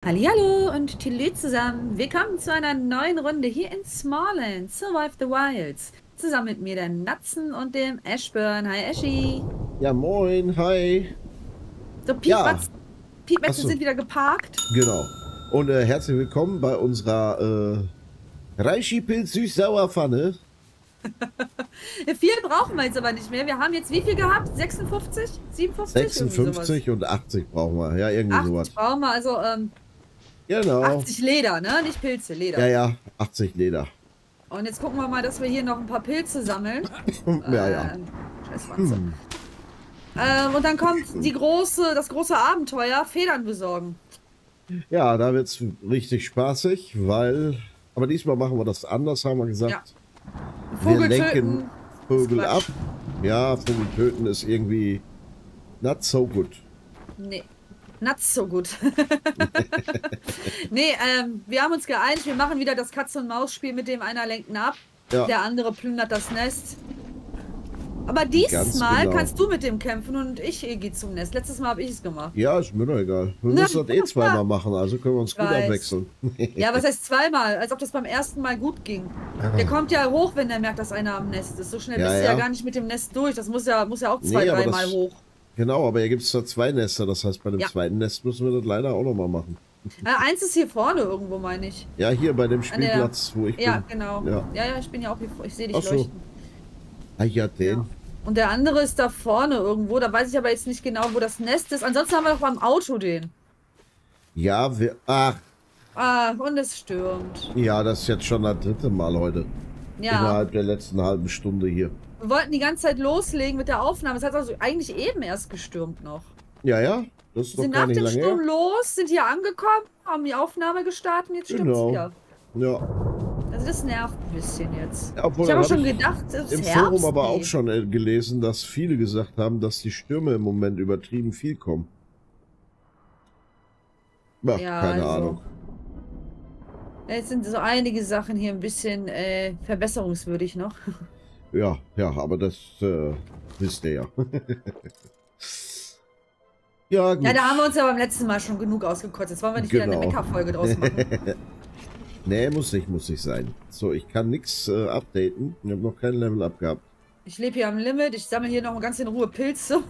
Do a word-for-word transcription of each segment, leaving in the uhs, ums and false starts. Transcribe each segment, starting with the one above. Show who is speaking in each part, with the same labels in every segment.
Speaker 1: Hallihallo und Tülü zusammen. Willkommen zu einer neuen Runde hier in Smalland, Survive the Wilds. Zusammen mit mir, der Natzen und dem Ashburn. Hi, Ashi.
Speaker 2: Ja, moin, hi.
Speaker 1: So,
Speaker 2: Ja,
Speaker 1: Piepmatz, Piepmätze
Speaker 2: achso,
Speaker 1: sind wieder geparkt.
Speaker 2: genau. Und äh, herzlich willkommen bei unserer äh, Reishi-Pilz Süß-Sauer-Pfanne.
Speaker 1: Viel brauchen wir jetzt aber nicht mehr. Wir haben jetzt wie viel gehabt? sechsundfünfzig? siebenundfünfzig?
Speaker 2: sechsundfünfzig und achtzig brauchen wir. Ja, irgendwie
Speaker 1: achtzig
Speaker 2: sowas.
Speaker 1: brauchen wir, also ähm,
Speaker 2: Genau.
Speaker 1: achtzig Leder, ne? Nicht Pilze, Leder.
Speaker 2: Ja, ja, achtzig Leder.
Speaker 1: Und jetzt gucken wir mal, dass wir hier noch ein paar Pilze sammeln.
Speaker 2: Ja,
Speaker 1: äh,
Speaker 2: ja.
Speaker 1: Scheiß Wanze. Hm. Ähm, und dann kommt die große, das große Abenteuer, Federn besorgen.
Speaker 2: Ja, da wird es richtig spaßig, weil... Aber diesmal machen wir das anders, haben wir gesagt.
Speaker 1: Ja. Vogel
Speaker 2: wir lenken
Speaker 1: töten.
Speaker 2: Vögel ab. Ja, Vogel töten ist irgendwie not so good.
Speaker 1: Nee, not so gut. Nee, ähm, wir haben uns geeinigt, wir machen wieder das Katz-und-Maus-Spiel, mit dem einer lenkt ab,
Speaker 2: Ja.
Speaker 1: der andere plündert das Nest. Aber diesmal
Speaker 2: genau.
Speaker 1: kannst du mit dem kämpfen und ich gehe zum Nest. Letztes Mal habe ich es gemacht.
Speaker 2: Ja, ist mir doch egal. Wir müssen das eh zweimal machen, also können wir uns gut
Speaker 1: Weiß.
Speaker 2: abwechseln.
Speaker 1: Ja, was heißt zweimal? Als ob das beim ersten Mal gut ging. Der kommt ja hoch, wenn der merkt, dass einer am Nest ist. So schnell
Speaker 2: Ja,
Speaker 1: bist du
Speaker 2: ja.
Speaker 1: ja gar nicht mit dem Nest durch. Das muss ja, muss ja auch zwei,
Speaker 2: Nee, aber
Speaker 1: dreimal
Speaker 2: das-
Speaker 1: hoch.
Speaker 2: Genau, aber hier gibt es da zwei Nester, das heißt, bei dem
Speaker 1: Ja.
Speaker 2: zweiten Nest müssen wir das leider auch nochmal machen.
Speaker 1: Äh, eins ist hier vorne irgendwo, meine ich.
Speaker 2: Ja, hier bei dem
Speaker 1: An der-
Speaker 2: Spielplatz, wo ich
Speaker 1: Ja,
Speaker 2: bin.
Speaker 1: genau.
Speaker 2: Ja.
Speaker 1: Ja, ja, ich bin ja auch hier vor. Ich sehe dich
Speaker 2: Ach so.
Speaker 1: leuchten.
Speaker 2: Ah ja, den.
Speaker 1: Ja. Und der andere ist da vorne irgendwo. Da weiß ich aber jetzt nicht genau, wo das Nest ist. Ansonsten haben wir doch beim Auto den.
Speaker 2: Ja, wir... Ach,
Speaker 1: Ah, und es stürmt.
Speaker 2: ja, das ist jetzt schon das dritte Mal heute.
Speaker 1: Ja.
Speaker 2: Innerhalb der letzten halben Stunde hier.
Speaker 1: Wir wollten die ganze Zeit loslegen mit der Aufnahme. Es hat also eigentlich eben erst gestürmt noch.
Speaker 2: Ja, ja, das ist
Speaker 1: Wir
Speaker 2: doch
Speaker 1: sind
Speaker 2: gar
Speaker 1: nach
Speaker 2: nicht
Speaker 1: dem
Speaker 2: lange
Speaker 1: Sturm
Speaker 2: her.
Speaker 1: los, sind hier angekommen, haben die Aufnahme gestartet und jetzt stürmt es
Speaker 2: Genau.
Speaker 1: wieder.
Speaker 2: Ja.
Speaker 1: Also das nervt ein bisschen jetzt.
Speaker 2: Ja, obwohl,
Speaker 1: Ich habe
Speaker 2: dann
Speaker 1: auch schon
Speaker 2: hab ich
Speaker 1: gedacht, es
Speaker 2: Im
Speaker 1: ist
Speaker 2: Forum
Speaker 1: Herbst,
Speaker 2: aber
Speaker 1: nee.
Speaker 2: auch schon äh, gelesen, dass viele gesagt haben, dass die Stürme im Moment übertrieben viel kommen. Ja,
Speaker 1: Ja,
Speaker 2: keine
Speaker 1: also.
Speaker 2: Ahnung.
Speaker 1: Jetzt sind so einige Sachen hier ein bisschen äh, verbesserungswürdig noch.
Speaker 2: Ja, ja, aber das äh, wisst ihr ja. Ja, gut.
Speaker 1: Ja, da haben wir uns ja beim letzten Mal schon genug ausgekotzt. Jetzt wollen wir nicht wieder
Speaker 2: Genau.
Speaker 1: eine Mecker-Folge draus machen.
Speaker 2: Nee, muss nicht, muss nicht sein. So, ich kann nichts äh, updaten. Ich habe noch kein Level up gehabt.
Speaker 1: Ich lebe hier am Limit, ich sammle hier noch ganz in Ruhe Pilze.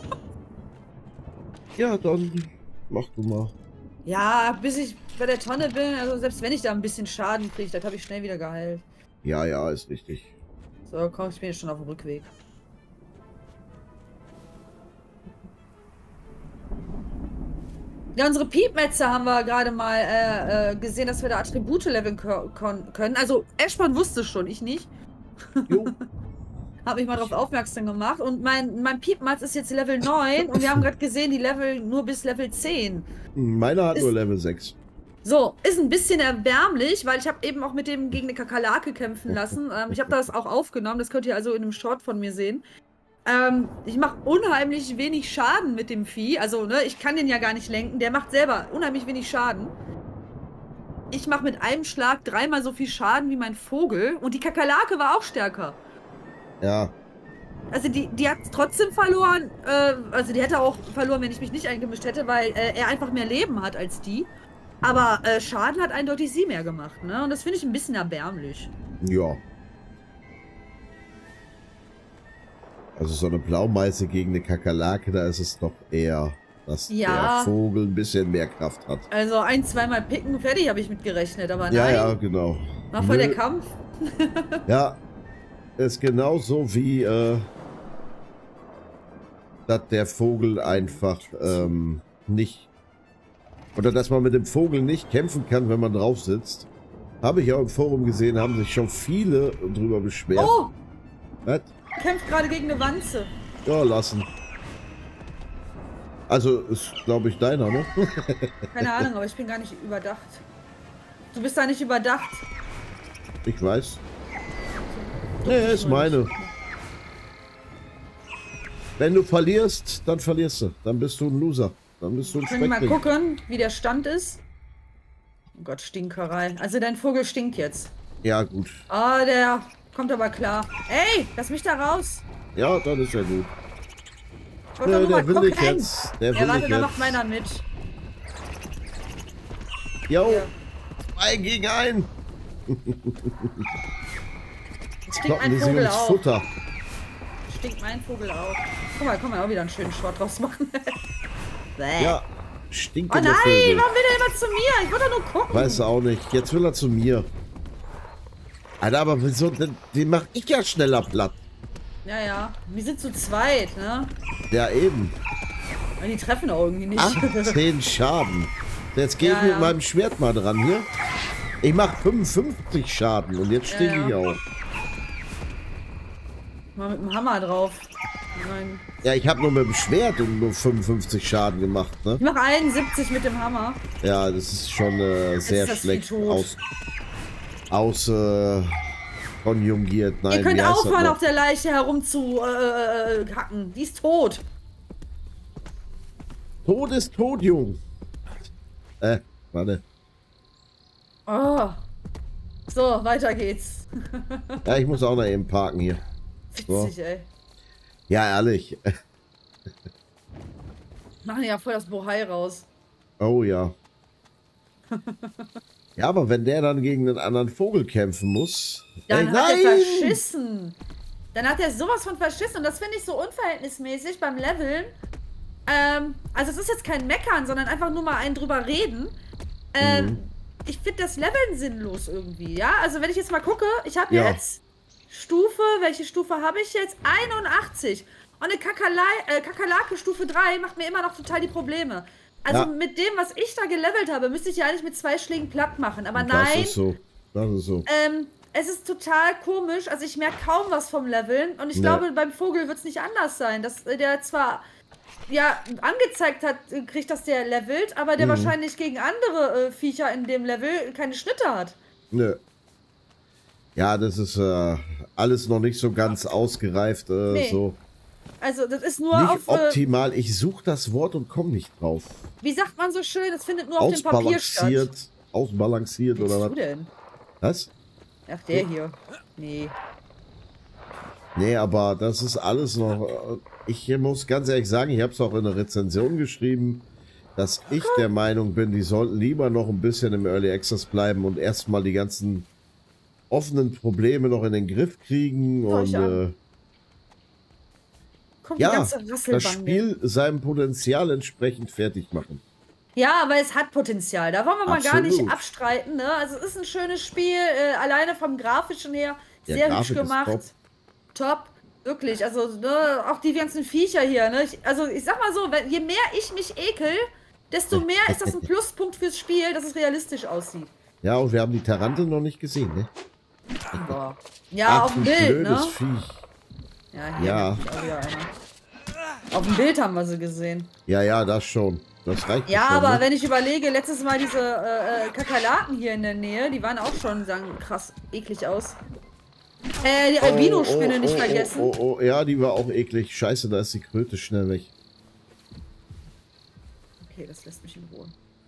Speaker 2: Ja, dann mach du mal.
Speaker 1: Ja, bis ich bei der Tonne bin, also selbst wenn ich da ein bisschen Schaden kriege, das habe ich schnell wieder geheilt.
Speaker 2: Ja, ja, ist richtig.
Speaker 1: So, komm, ich bin jetzt schon auf dem Rückweg. Ja, unsere Piepmetze haben wir gerade mal äh, äh, gesehen, dass wir da Attribute leveln können. Also, Ashburn wusste schon, ich nicht.
Speaker 2: Jo.
Speaker 1: Habe mich mal darauf aufmerksam gemacht. Und mein, mein Piepmatz ist jetzt Level neun und wir haben gerade gesehen, die Level nur bis Level zehn.
Speaker 2: Meiner hat
Speaker 1: Ist-
Speaker 2: nur Level sechs.
Speaker 1: So, ist ein bisschen erbärmlich, weil ich habe eben auch mit dem gegen eine Kakerlake kämpfen lassen. Ähm, ich habe das auch aufgenommen, das könnt ihr also in einem Short von mir sehen. Ähm, ich mache unheimlich wenig Schaden mit dem Vieh. Also, ne, ich kann den ja gar nicht lenken. Der macht selber unheimlich wenig Schaden. Ich mache mit einem Schlag dreimal so viel Schaden wie mein Vogel. Und die Kakerlake war auch stärker.
Speaker 2: Ja,
Speaker 1: Also die, die hat trotzdem verloren. Äh, also die hätte auch verloren, wenn ich mich nicht eingemischt hätte, weil äh, er einfach mehr Leben hat als die. Aber äh, Schaden hat eindeutig sie mehr gemacht, ne? Und das finde ich ein bisschen erbärmlich.
Speaker 2: ja. Also so eine Blaumeiße gegen eine Kakerlake, da ist es doch eher, dass
Speaker 1: Ja.
Speaker 2: der Vogel ein bisschen mehr Kraft hat.
Speaker 1: Also ein, zweimal picken, fertig habe ich mit gerechnet, aber nein.
Speaker 2: Ja, ja, genau.
Speaker 1: War voll
Speaker 2: Nö.
Speaker 1: der Kampf.
Speaker 2: Ja, ist genauso wie, äh, dass der Vogel einfach ähm, nicht, oder dass man mit dem Vogel nicht kämpfen kann, wenn man drauf sitzt. Habe ich auch im Forum gesehen, haben sich schon viele drüber beschwert.
Speaker 1: Oh,
Speaker 2: Was?
Speaker 1: kämpft gerade gegen eine Wanze.
Speaker 2: Ja, lassen. Also ist, glaube ich, deiner, ne?
Speaker 1: Keine Ahnung, aber ich bin gar nicht überdacht. Du bist da nicht überdacht.
Speaker 2: Ich weiß. Nee, ist meine. Wenn du verlierst, dann verlierst du. Dann bist du ein Loser. Dann bist du ein
Speaker 1: Können wir mal
Speaker 2: Schreckling.
Speaker 1: gucken, wie der Stand ist? Oh Gott, Stinkerei. Also dein Vogel stinkt jetzt.
Speaker 2: Ja, gut.
Speaker 1: Ah, der kommt aber klar. Ey, lass mich da raus.
Speaker 2: Ja, dann ist ja gut.
Speaker 1: Ich wollte
Speaker 2: Nee,
Speaker 1: doch nur
Speaker 2: der
Speaker 1: mal
Speaker 2: will
Speaker 1: gucken.
Speaker 2: nicht jetzt. Der
Speaker 1: Ja,
Speaker 2: will
Speaker 1: warte,
Speaker 2: nicht
Speaker 1: da
Speaker 2: jetzt.
Speaker 1: macht meiner mit.
Speaker 2: Jo,
Speaker 1: Ja.
Speaker 2: zwei gegen einen.
Speaker 1: Jetzt stinkt
Speaker 2: Kloppen
Speaker 1: mein
Speaker 2: die sich
Speaker 1: Vogel
Speaker 2: ums
Speaker 1: auch.
Speaker 2: Futter.
Speaker 1: Stinkt mein Vogel auch. Guck mal, kann man auch wieder einen schönen Short draus machen. Bäh.
Speaker 2: Ja,
Speaker 1: Oh
Speaker 2: stinkende
Speaker 1: nein,
Speaker 2: Vögel.
Speaker 1: warum will der immer zu mir? Ich wollte doch nur gucken.
Speaker 2: Weiß er auch nicht. Jetzt will er zu mir. Alter, aber wieso? Den, den mach ich ja schneller platt.
Speaker 1: Ja, ja. Wir sind zu zweit, ne?
Speaker 2: Ja, eben.
Speaker 1: Aber die treffen auch irgendwie nicht.
Speaker 2: achtzehn Schaden. Jetzt gehe ich
Speaker 1: Ja,
Speaker 2: mit
Speaker 1: ja.
Speaker 2: meinem Schwert mal dran hier. Ich mach fünfundfünfzig Schaden und jetzt stehe
Speaker 1: Ja,
Speaker 2: ich
Speaker 1: ja.
Speaker 2: auch.
Speaker 1: Mal mit dem Hammer drauf. Nein.
Speaker 2: Ja, ich habe nur mit dem Schwert und nur fünfundfünfzig Schaden gemacht, ne?
Speaker 1: Ich mache einundsiebzig mit dem Hammer.
Speaker 2: Ja, das ist schon äh, sehr
Speaker 1: ist das
Speaker 2: schlecht
Speaker 1: Vieh tot.
Speaker 2: aus, aus äh, konjugiert. Nein,
Speaker 1: Ihr könnt
Speaker 2: wie heißt das
Speaker 1: aufhören,
Speaker 2: noch?
Speaker 1: auf der Leiche herum zu äh, äh, hacken. Die ist tot.
Speaker 2: Tod ist tot, Jung. Äh, warte.
Speaker 1: Oh. So, weiter geht's.
Speaker 2: Ja, ich muss auch noch eben parken hier.
Speaker 1: Witzig, ey.
Speaker 2: Ja, ehrlich.
Speaker 1: Machen ja voll das Bohai raus.
Speaker 2: Oh ja. Ja, aber wenn der dann gegen einen anderen Vogel kämpfen muss.
Speaker 1: Dann
Speaker 2: Ey,
Speaker 1: hat er
Speaker 2: nein!
Speaker 1: verschissen. Dann hat er sowas von verschissen. Und das finde ich so unverhältnismäßig beim Leveln. Ähm, also es ist jetzt kein Meckern, sondern einfach nur mal einen drüber reden. Ähm,
Speaker 2: Mhm.
Speaker 1: Ich finde das Leveln sinnlos irgendwie, ja? Also wenn ich jetzt mal gucke, ich habe
Speaker 2: Ja.
Speaker 1: jetzt Stufe, welche Stufe habe ich jetzt? einundachtzig. Und eine Kakerlei- äh, Kakerlake Stufe drei macht mir immer noch total die Probleme. Also
Speaker 2: Ja.
Speaker 1: mit dem, was ich da gelevelt habe, müsste ich ja eigentlich mit zwei Schlägen platt machen. Aber
Speaker 2: Das
Speaker 1: nein,
Speaker 2: ist so. Das ist so.
Speaker 1: ähm, es ist total komisch. Also ich merke kaum was vom Leveln. Und ich
Speaker 2: Nee.
Speaker 1: glaube, beim Vogel wird es nicht anders sein. Dass äh, der zwar ja angezeigt hat, äh, kriegt, dass der levelt, aber der
Speaker 2: Mhm.
Speaker 1: wahrscheinlich gegen andere äh, Viecher in dem Level keine Schnitte hat.
Speaker 2: Nö. Ja, das ist äh, alles noch nicht so ganz ausgereift. Äh,
Speaker 1: Nee.
Speaker 2: so.
Speaker 1: Also das ist nur
Speaker 2: Nicht
Speaker 1: auf, äh,
Speaker 2: optimal. Ich suche das Wort und komme nicht drauf.
Speaker 1: wie sagt man so schön, das findet nur auf dem Papier statt.
Speaker 2: Ausbalanciert. Ausbalanciert
Speaker 1: Was
Speaker 2: oder
Speaker 1: bist
Speaker 2: was?
Speaker 1: du denn?
Speaker 2: Was?
Speaker 1: Ach, der hier. Nee.
Speaker 2: Nee, aber das ist alles noch. äh, Ich muss ganz ehrlich sagen, ich habe es auch in der Rezension geschrieben, dass ich der Meinung bin, die sollten lieber noch ein bisschen im Early Access bleiben und erstmal die ganzen offenen Probleme noch in den Griff kriegen.
Speaker 1: Schau
Speaker 2: Und
Speaker 1: ich an.
Speaker 2: äh,
Speaker 1: Kommt die
Speaker 2: ja,
Speaker 1: ganze
Speaker 2: das
Speaker 1: Rasselbande.
Speaker 2: Spiel seinem Potenzial entsprechend fertig machen.
Speaker 1: Ja, aber es hat Potenzial. Da wollen wir mal gar nicht
Speaker 2: Absolut.
Speaker 1: abstreiten. Ne? Also es ist ein schönes Spiel, äh, alleine vom Grafischen her
Speaker 2: Ja,
Speaker 1: sehr hübsch
Speaker 2: Grafik ist
Speaker 1: gemacht.
Speaker 2: top.
Speaker 1: Top. Wirklich. Also ne, auch die ganzen Viecher hier. Ne? Ich, also ich sag mal so, wenn, je mehr ich mich ekel, desto mehr ist das ein Pluspunkt fürs Spiel, dass es realistisch aussieht.
Speaker 2: Ja, und wir haben die Tarantel noch nicht gesehen, ne?
Speaker 1: Boah. Ja,
Speaker 2: Ach,
Speaker 1: auf dem
Speaker 2: du
Speaker 1: Bild,
Speaker 2: blödes
Speaker 1: ne?
Speaker 2: Viech.
Speaker 1: Ja, hier
Speaker 2: Ja.
Speaker 1: ist auch wieder einer. Auf dem Bild haben wir sie gesehen.
Speaker 2: Ja, ja, das schon. Das reicht
Speaker 1: Ja,
Speaker 2: schon,
Speaker 1: aber
Speaker 2: ne?
Speaker 1: wenn ich überlege, letztes Mal diese äh, äh, Kakerlaken hier in der Nähe, die waren auch schon, sagen krass eklig aus. Äh, die Albino-Spinne
Speaker 2: oh,
Speaker 1: nicht
Speaker 2: oh,
Speaker 1: vergessen.
Speaker 2: Oh, oh, oh, ja, die war auch eklig. Scheiße, da ist die Kröte schnell weg.
Speaker 1: Okay, das lässt mich in Ruhe.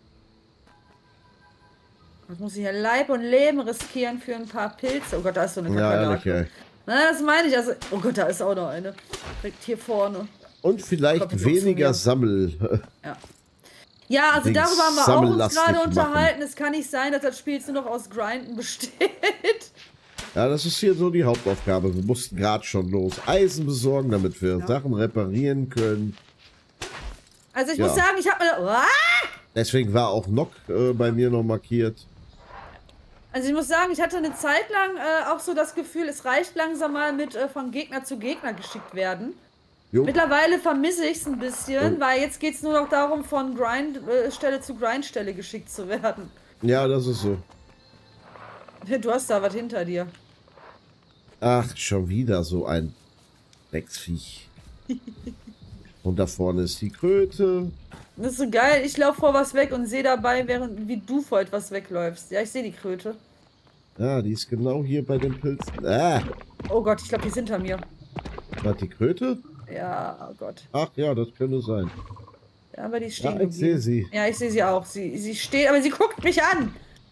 Speaker 1: Jetzt muss ich hier Leib und Leben riskieren für ein paar Pilze. Oh Gott, da ist so eine
Speaker 2: Ja, ehrlich,
Speaker 1: Kakerlake.
Speaker 2: ey.
Speaker 1: Na, das meine ich. Also, oh Gott, da ist auch noch eine. Direkt hier vorne.
Speaker 2: Und vielleicht
Speaker 1: Kommt jetzt auch zu
Speaker 2: weniger
Speaker 1: mir.
Speaker 2: Sammel.
Speaker 1: Ja. Ja, also
Speaker 2: Dings
Speaker 1: darüber haben wir auch uns
Speaker 2: sammellastig
Speaker 1: gerade
Speaker 2: machen.
Speaker 1: unterhalten. Es kann nicht sein, dass das Spiel jetzt nur noch aus Grinden besteht.
Speaker 2: Ja, das ist hier so die Hauptaufgabe. Wir mussten gerade schon los Eisen besorgen, damit wir
Speaker 1: Ja.
Speaker 2: Sachen reparieren können.
Speaker 1: Also ich
Speaker 2: Ja.
Speaker 1: muss sagen, ich habe mir... Ah!
Speaker 2: Deswegen war auch Nock äh, bei mir noch markiert.
Speaker 1: Also ich muss sagen, ich hatte eine Zeit lang äh, auch so das Gefühl, es reicht langsam mal mit äh, von Gegner zu Gegner geschickt werden.
Speaker 2: Jo.
Speaker 1: Mittlerweile vermisse ich es ein bisschen,
Speaker 2: Oh.
Speaker 1: weil jetzt geht es nur noch darum, von Grindstelle zu Grindstelle geschickt zu werden.
Speaker 2: Ja, das ist so.
Speaker 1: Du hast da was hinter dir.
Speaker 2: Ach, schon wieder so ein Drecksviech. Und da vorne ist die Kröte.
Speaker 1: Das ist so geil, ich laufe vor was weg und sehe dabei, während wie du vor etwas wegläufst. Ja, ich sehe die Kröte.
Speaker 2: Ja, die ist genau hier bei den Pilzen. Ah,
Speaker 1: Oh Gott, ich glaube, die ist hinter mir.
Speaker 2: war die Kröte?
Speaker 1: Ja, oh Gott.
Speaker 2: Ach ja, das könnte sein.
Speaker 1: Ja, aber die ist stehen
Speaker 2: Ja, ich sehe
Speaker 1: geblieben.
Speaker 2: sie.
Speaker 1: Ja, ich sehe sie auch. Sie, sie steht, aber sie guckt mich an.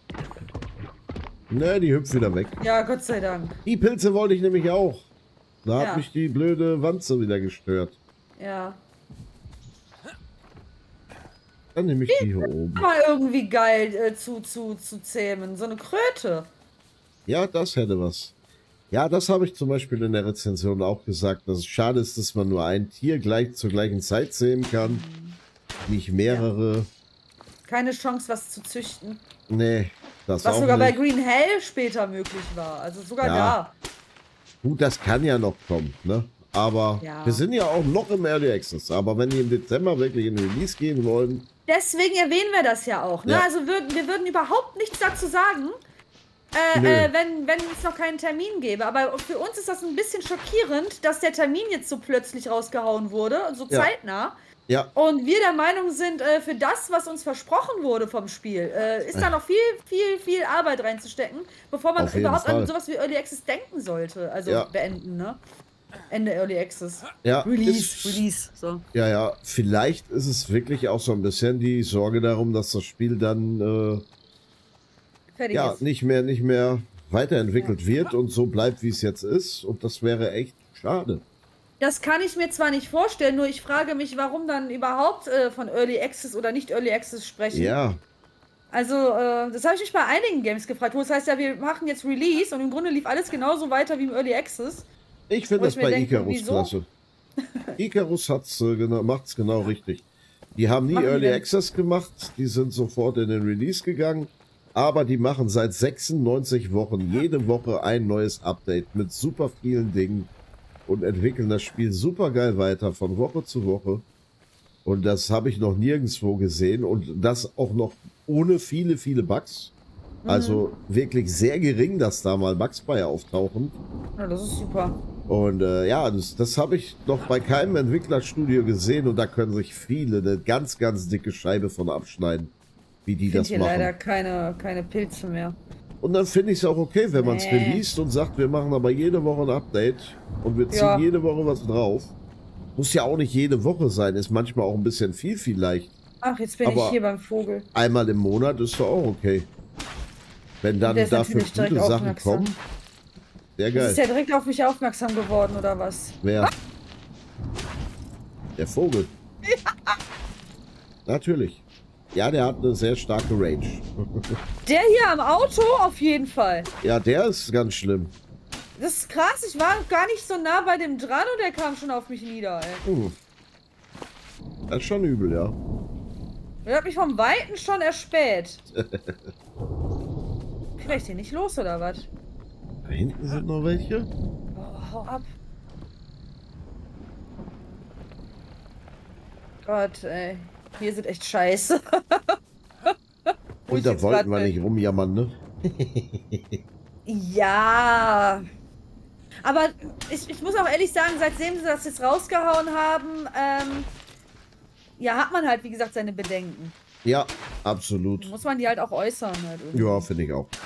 Speaker 2: Ne, die hüpft wieder weg.
Speaker 1: Ja, Gott sei Dank.
Speaker 2: Die Pilze wollte ich nämlich auch. Da
Speaker 1: Ja.
Speaker 2: hat mich die blöde Wanze wieder gestört.
Speaker 1: Ja.
Speaker 2: Dann nehme ich die hier oben.
Speaker 1: Mal irgendwie geil äh, zu, zu, zu zähmen. So eine Kröte.
Speaker 2: Ja, das hätte was. Ja, das habe ich zum Beispiel in der Rezension auch gesagt, dass es schade ist, dass man nur ein Tier gleich zur gleichen Zeit sehen kann. Nicht mehrere.
Speaker 1: Ja. Keine Chance, was zu züchten.
Speaker 2: Nee, das
Speaker 1: was
Speaker 2: auch
Speaker 1: sogar
Speaker 2: nicht.
Speaker 1: bei Green Hell später möglich war. Also sogar
Speaker 2: Ja.
Speaker 1: da.
Speaker 2: Gut, das kann ja noch kommen, ne? Aber
Speaker 1: ja.
Speaker 2: wir sind ja auch noch im Early Access. Aber wenn die im Dezember wirklich in den Release gehen wollen...
Speaker 1: Deswegen erwähnen wir das ja auch. Ne?
Speaker 2: Ja.
Speaker 1: Also wir, wir würden überhaupt nichts dazu sagen, äh, äh, wenn, wenn es noch keinen Termin gäbe. Aber für uns ist das ein bisschen schockierend, dass der Termin jetzt so plötzlich rausgehauen wurde, so
Speaker 2: Ja.
Speaker 1: zeitnah.
Speaker 2: Ja.
Speaker 1: Und wir der Meinung sind, äh, für das, was uns versprochen wurde vom Spiel, äh, ist da noch viel, viel, viel Arbeit reinzustecken, bevor man überhaupt an sowas wie Early Access denken sollte. Also
Speaker 2: ja.
Speaker 1: beenden, ne? Ende Early Access.
Speaker 2: Ja,
Speaker 1: Release,
Speaker 2: ist,
Speaker 1: Release. So.
Speaker 2: Ja, ja, vielleicht ist es wirklich auch so ein bisschen die Sorge darum, dass das Spiel dann äh,
Speaker 1: Fertig
Speaker 2: ja,
Speaker 1: ist.
Speaker 2: nicht mehr, nicht mehr weiterentwickelt
Speaker 1: Ja.
Speaker 2: wird und so bleibt, wie es jetzt ist. Und das wäre echt schade.
Speaker 1: Das kann ich mir zwar nicht vorstellen, nur ich frage mich, warum dann überhaupt äh, von Early Access oder nicht Early Access sprechen.
Speaker 2: Ja.
Speaker 1: Also, äh, das habe ich mich bei einigen Games gefragt, wo es heißt ja, wir machen jetzt Release und im Grunde lief alles genauso weiter wie im Early Access.
Speaker 2: Ich finde das
Speaker 1: ich
Speaker 2: bei
Speaker 1: denke,
Speaker 2: Icarus
Speaker 1: wieso?
Speaker 2: klasse. Icarus hat's, äh, genau, macht's genau richtig. Die haben nie
Speaker 1: Machen die
Speaker 2: Early
Speaker 1: denn?
Speaker 2: Access gemacht, die sind sofort in den Release gegangen, aber die machen seit sechsundneunzig Wochen jede Woche ein neues Update mit super vielen Dingen und entwickeln das Spiel super geil weiter von Woche zu Woche. Und das habe ich noch nirgendwo gesehen und das auch noch ohne viele, viele Bugs. Also wirklich sehr gering, dass da mal Bugs bei auftauchen.
Speaker 1: Ja, das ist super.
Speaker 2: Und äh, ja, das, das habe ich noch bei keinem Entwicklerstudio gesehen und da können sich viele eine ganz, ganz dicke Scheibe von abschneiden, wie die
Speaker 1: Ich finde
Speaker 2: das
Speaker 1: hier
Speaker 2: machen.
Speaker 1: leider keine, keine Pilze mehr.
Speaker 2: Und dann finde ich es auch okay, wenn man es
Speaker 1: Nee.
Speaker 2: releast und sagt, wir machen aber jede Woche ein Update und wir ziehen
Speaker 1: Ja.
Speaker 2: jede Woche was drauf. Muss ja auch nicht jede Woche sein, ist manchmal auch ein bisschen viel vielleicht.
Speaker 1: Ach, jetzt bin
Speaker 2: Aber
Speaker 1: ich hier beim Vogel.
Speaker 2: Einmal im Monat ist doch auch okay. Wenn dann
Speaker 1: Der ist
Speaker 2: dafür
Speaker 1: natürlich direkt
Speaker 2: gute Sachen
Speaker 1: aufmerksam.
Speaker 2: kommen. Sehr
Speaker 1: Jetzt ist
Speaker 2: geil.
Speaker 1: ja direkt auf mich aufmerksam geworden, oder was?
Speaker 2: Wer? Der Vogel. Natürlich. Ja, der hat eine sehr starke Range.
Speaker 1: Der hier am Auto auf jeden Fall.
Speaker 2: Ja, der ist ganz schlimm.
Speaker 1: Das ist krass, ich war gar nicht so nah bei dem dran und der kam schon auf mich nieder, ey.
Speaker 2: Hm. Das ist schon übel, ja.
Speaker 1: Der hat mich vom Weiten schon erspäht. Vielleicht hier nicht los, oder was?
Speaker 2: Da hinten sind noch welche.
Speaker 1: Oh, hau ab. Gott, ey. Hier sind echt scheiße. Wo ich
Speaker 2: Und da
Speaker 1: jetzt
Speaker 2: wollten
Speaker 1: grad
Speaker 2: wir
Speaker 1: bin.
Speaker 2: nicht rumjammern, ne?
Speaker 1: Ja. Aber ich, ich muss auch ehrlich sagen, seitdem sie das jetzt rausgehauen haben, ähm, ja, hat man halt, wie gesagt, seine Bedenken.
Speaker 2: Ja, absolut.
Speaker 1: Muss man die halt auch äußern. Halt irgendwie.
Speaker 2: Ja, finde ich auch.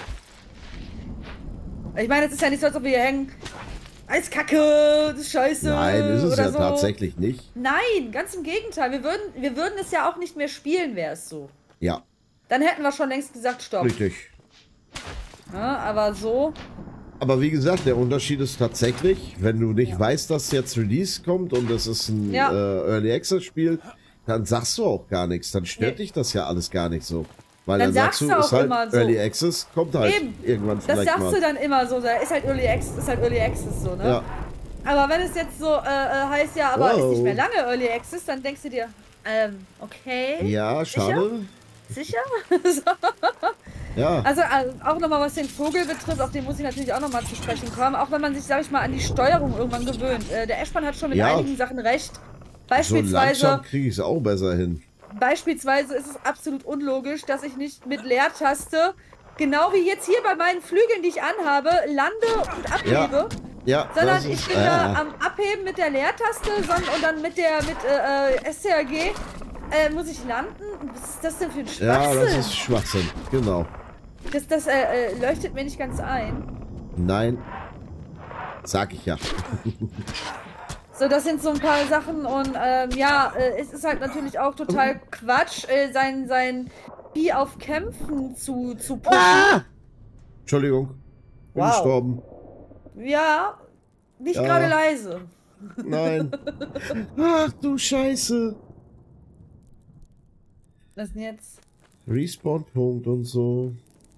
Speaker 1: Ich meine, es ist ja nicht so, als ob wir hier hängen. Alles Kacke, das ist scheiße.
Speaker 2: Nein, ist es
Speaker 1: oder
Speaker 2: ja
Speaker 1: so.
Speaker 2: tatsächlich nicht.
Speaker 1: Nein, ganz im Gegenteil. Wir würden, wir würden es ja auch nicht mehr spielen, wäre es so.
Speaker 2: Ja,
Speaker 1: Dann hätten wir schon längst gesagt, stopp.
Speaker 2: richtig.
Speaker 1: Ja, aber so.
Speaker 2: Aber wie gesagt, der Unterschied ist tatsächlich, wenn du nicht weißt, dass jetzt Release kommt und es ist ein
Speaker 1: Ja.
Speaker 2: äh, Early Access Spiel, dann sagst du auch gar nichts. Dann stört
Speaker 1: Nee.
Speaker 2: dich das ja alles gar nicht so. Weil
Speaker 1: Dann
Speaker 2: dann, sagst
Speaker 1: sagst
Speaker 2: du,
Speaker 1: du
Speaker 2: ist
Speaker 1: auch
Speaker 2: halt
Speaker 1: immer so.
Speaker 2: Early Access, kommt halt
Speaker 1: Eben.
Speaker 2: irgendwann
Speaker 1: Das
Speaker 2: vielleicht
Speaker 1: sagst
Speaker 2: mal.
Speaker 1: du dann immer so. Da ist halt Early Access, ist halt Early Access so, ne?
Speaker 2: Ja,
Speaker 1: Aber wenn es jetzt so äh, äh, heißt, ja, aber
Speaker 2: Wow.
Speaker 1: ist nicht mehr lange Early Access, dann denkst du dir, ähm, okay.
Speaker 2: ja, schade.
Speaker 1: Sicher? So.
Speaker 2: Ja,
Speaker 1: Also äh, auch nochmal, was den Vogel betrifft, auf den muss ich natürlich auch nochmal zu sprechen kommen. Auch wenn man sich, sag ich mal, an die Steuerung irgendwann gewöhnt. Äh, der Eschmann hat schon mit
Speaker 2: Ja.
Speaker 1: einigen Sachen recht.
Speaker 2: so
Speaker 1: Beispielsweise,
Speaker 2: langsam kriege ich es auch besser hin.
Speaker 1: beispielsweise ist es absolut unlogisch, dass ich nicht mit Leertaste, genau wie jetzt hier bei meinen Flügeln, die ich anhabe, lande und abhebe.
Speaker 2: Ja,
Speaker 1: Sondern
Speaker 2: das
Speaker 1: ich
Speaker 2: ist,
Speaker 1: bin
Speaker 2: äh,
Speaker 1: da am Abheben mit der Leertaste son- und dann mit der mit äh, äh, S C R G äh, muss ich landen. Was ist das denn für ein
Speaker 2: ja,
Speaker 1: Schwachsinn?
Speaker 2: das ist Schwachsinn. Genau.
Speaker 1: Das, das äh, äh, leuchtet mir nicht ganz ein.
Speaker 2: Nein. Sag ich ja.
Speaker 1: So, das sind so ein paar Sachen und ähm, ja, äh, es ist halt natürlich auch total Quatsch, äh, sein, sein Vieh auf Kämpfen zu, zu pushen.
Speaker 2: Ah! Entschuldigung. Bin
Speaker 1: Wow.
Speaker 2: gestorben.
Speaker 1: Ja, nicht
Speaker 2: Ja.
Speaker 1: gerade leise.
Speaker 2: Nein. Ach du Scheiße.
Speaker 1: Was ist denn jetzt?
Speaker 2: Respawn-Punkt und so.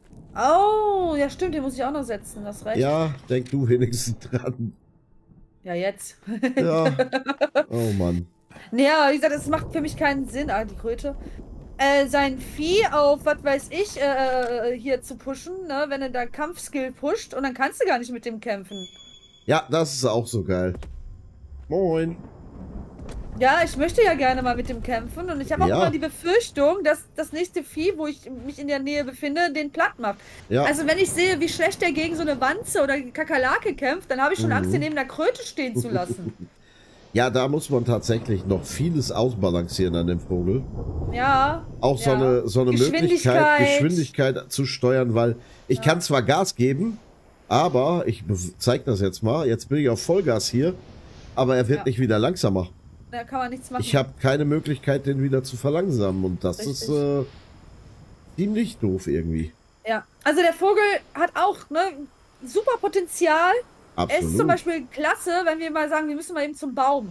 Speaker 1: Oh, ja stimmt, den muss ich auch noch setzen, das reicht.
Speaker 2: Ja, denk du wenigstens dran.
Speaker 1: Ja, jetzt.
Speaker 2: Ja. Oh Mann.
Speaker 1: Naja, wie gesagt, es macht für mich keinen Sinn, ah, die Kröte, äh, sein Vieh auf, was weiß ich, äh, hier zu pushen, ne, wenn er da Kampfskill pusht und dann kannst du gar nicht mit dem kämpfen.
Speaker 2: Ja, das ist auch so geil. Moin.
Speaker 1: Ja, ich möchte ja gerne mal mit dem kämpfen und ich habe auch
Speaker 2: Ja.
Speaker 1: immer die Befürchtung, dass das nächste Vieh, wo ich mich in der Nähe befinde, den platt macht.
Speaker 2: Ja.
Speaker 1: Also wenn ich sehe, wie schlecht der gegen so eine Wanze oder Kakerlake kämpft, dann habe ich schon
Speaker 2: Mhm.
Speaker 1: Angst, ihn neben der Kröte stehen zu lassen.
Speaker 2: Ja, da muss man tatsächlich noch vieles ausbalancieren an dem Vogel.
Speaker 1: Ja.
Speaker 2: Auch so
Speaker 1: ja.
Speaker 2: eine, so eine Möglichkeit,
Speaker 1: Geschwindigkeit.
Speaker 2: Geschwindigkeit zu steuern, weil ich
Speaker 1: Ja.
Speaker 2: kann zwar Gas geben, aber ich zeige das jetzt mal. Jetzt bin ich auf Vollgas hier, aber er wird
Speaker 1: Ja.
Speaker 2: nicht wieder langsamer.
Speaker 1: Da kann man nichts machen.
Speaker 2: Ich habe keine Möglichkeit, den wieder zu verlangsamen und das
Speaker 1: Richtig.
Speaker 2: ist äh, ziemlich doof irgendwie.
Speaker 1: Ja, also der Vogel hat auch ne, super Potenzial.
Speaker 2: Absolut.
Speaker 1: Er ist zum Beispiel klasse, wenn wir mal sagen, wir müssen mal eben zum Baum.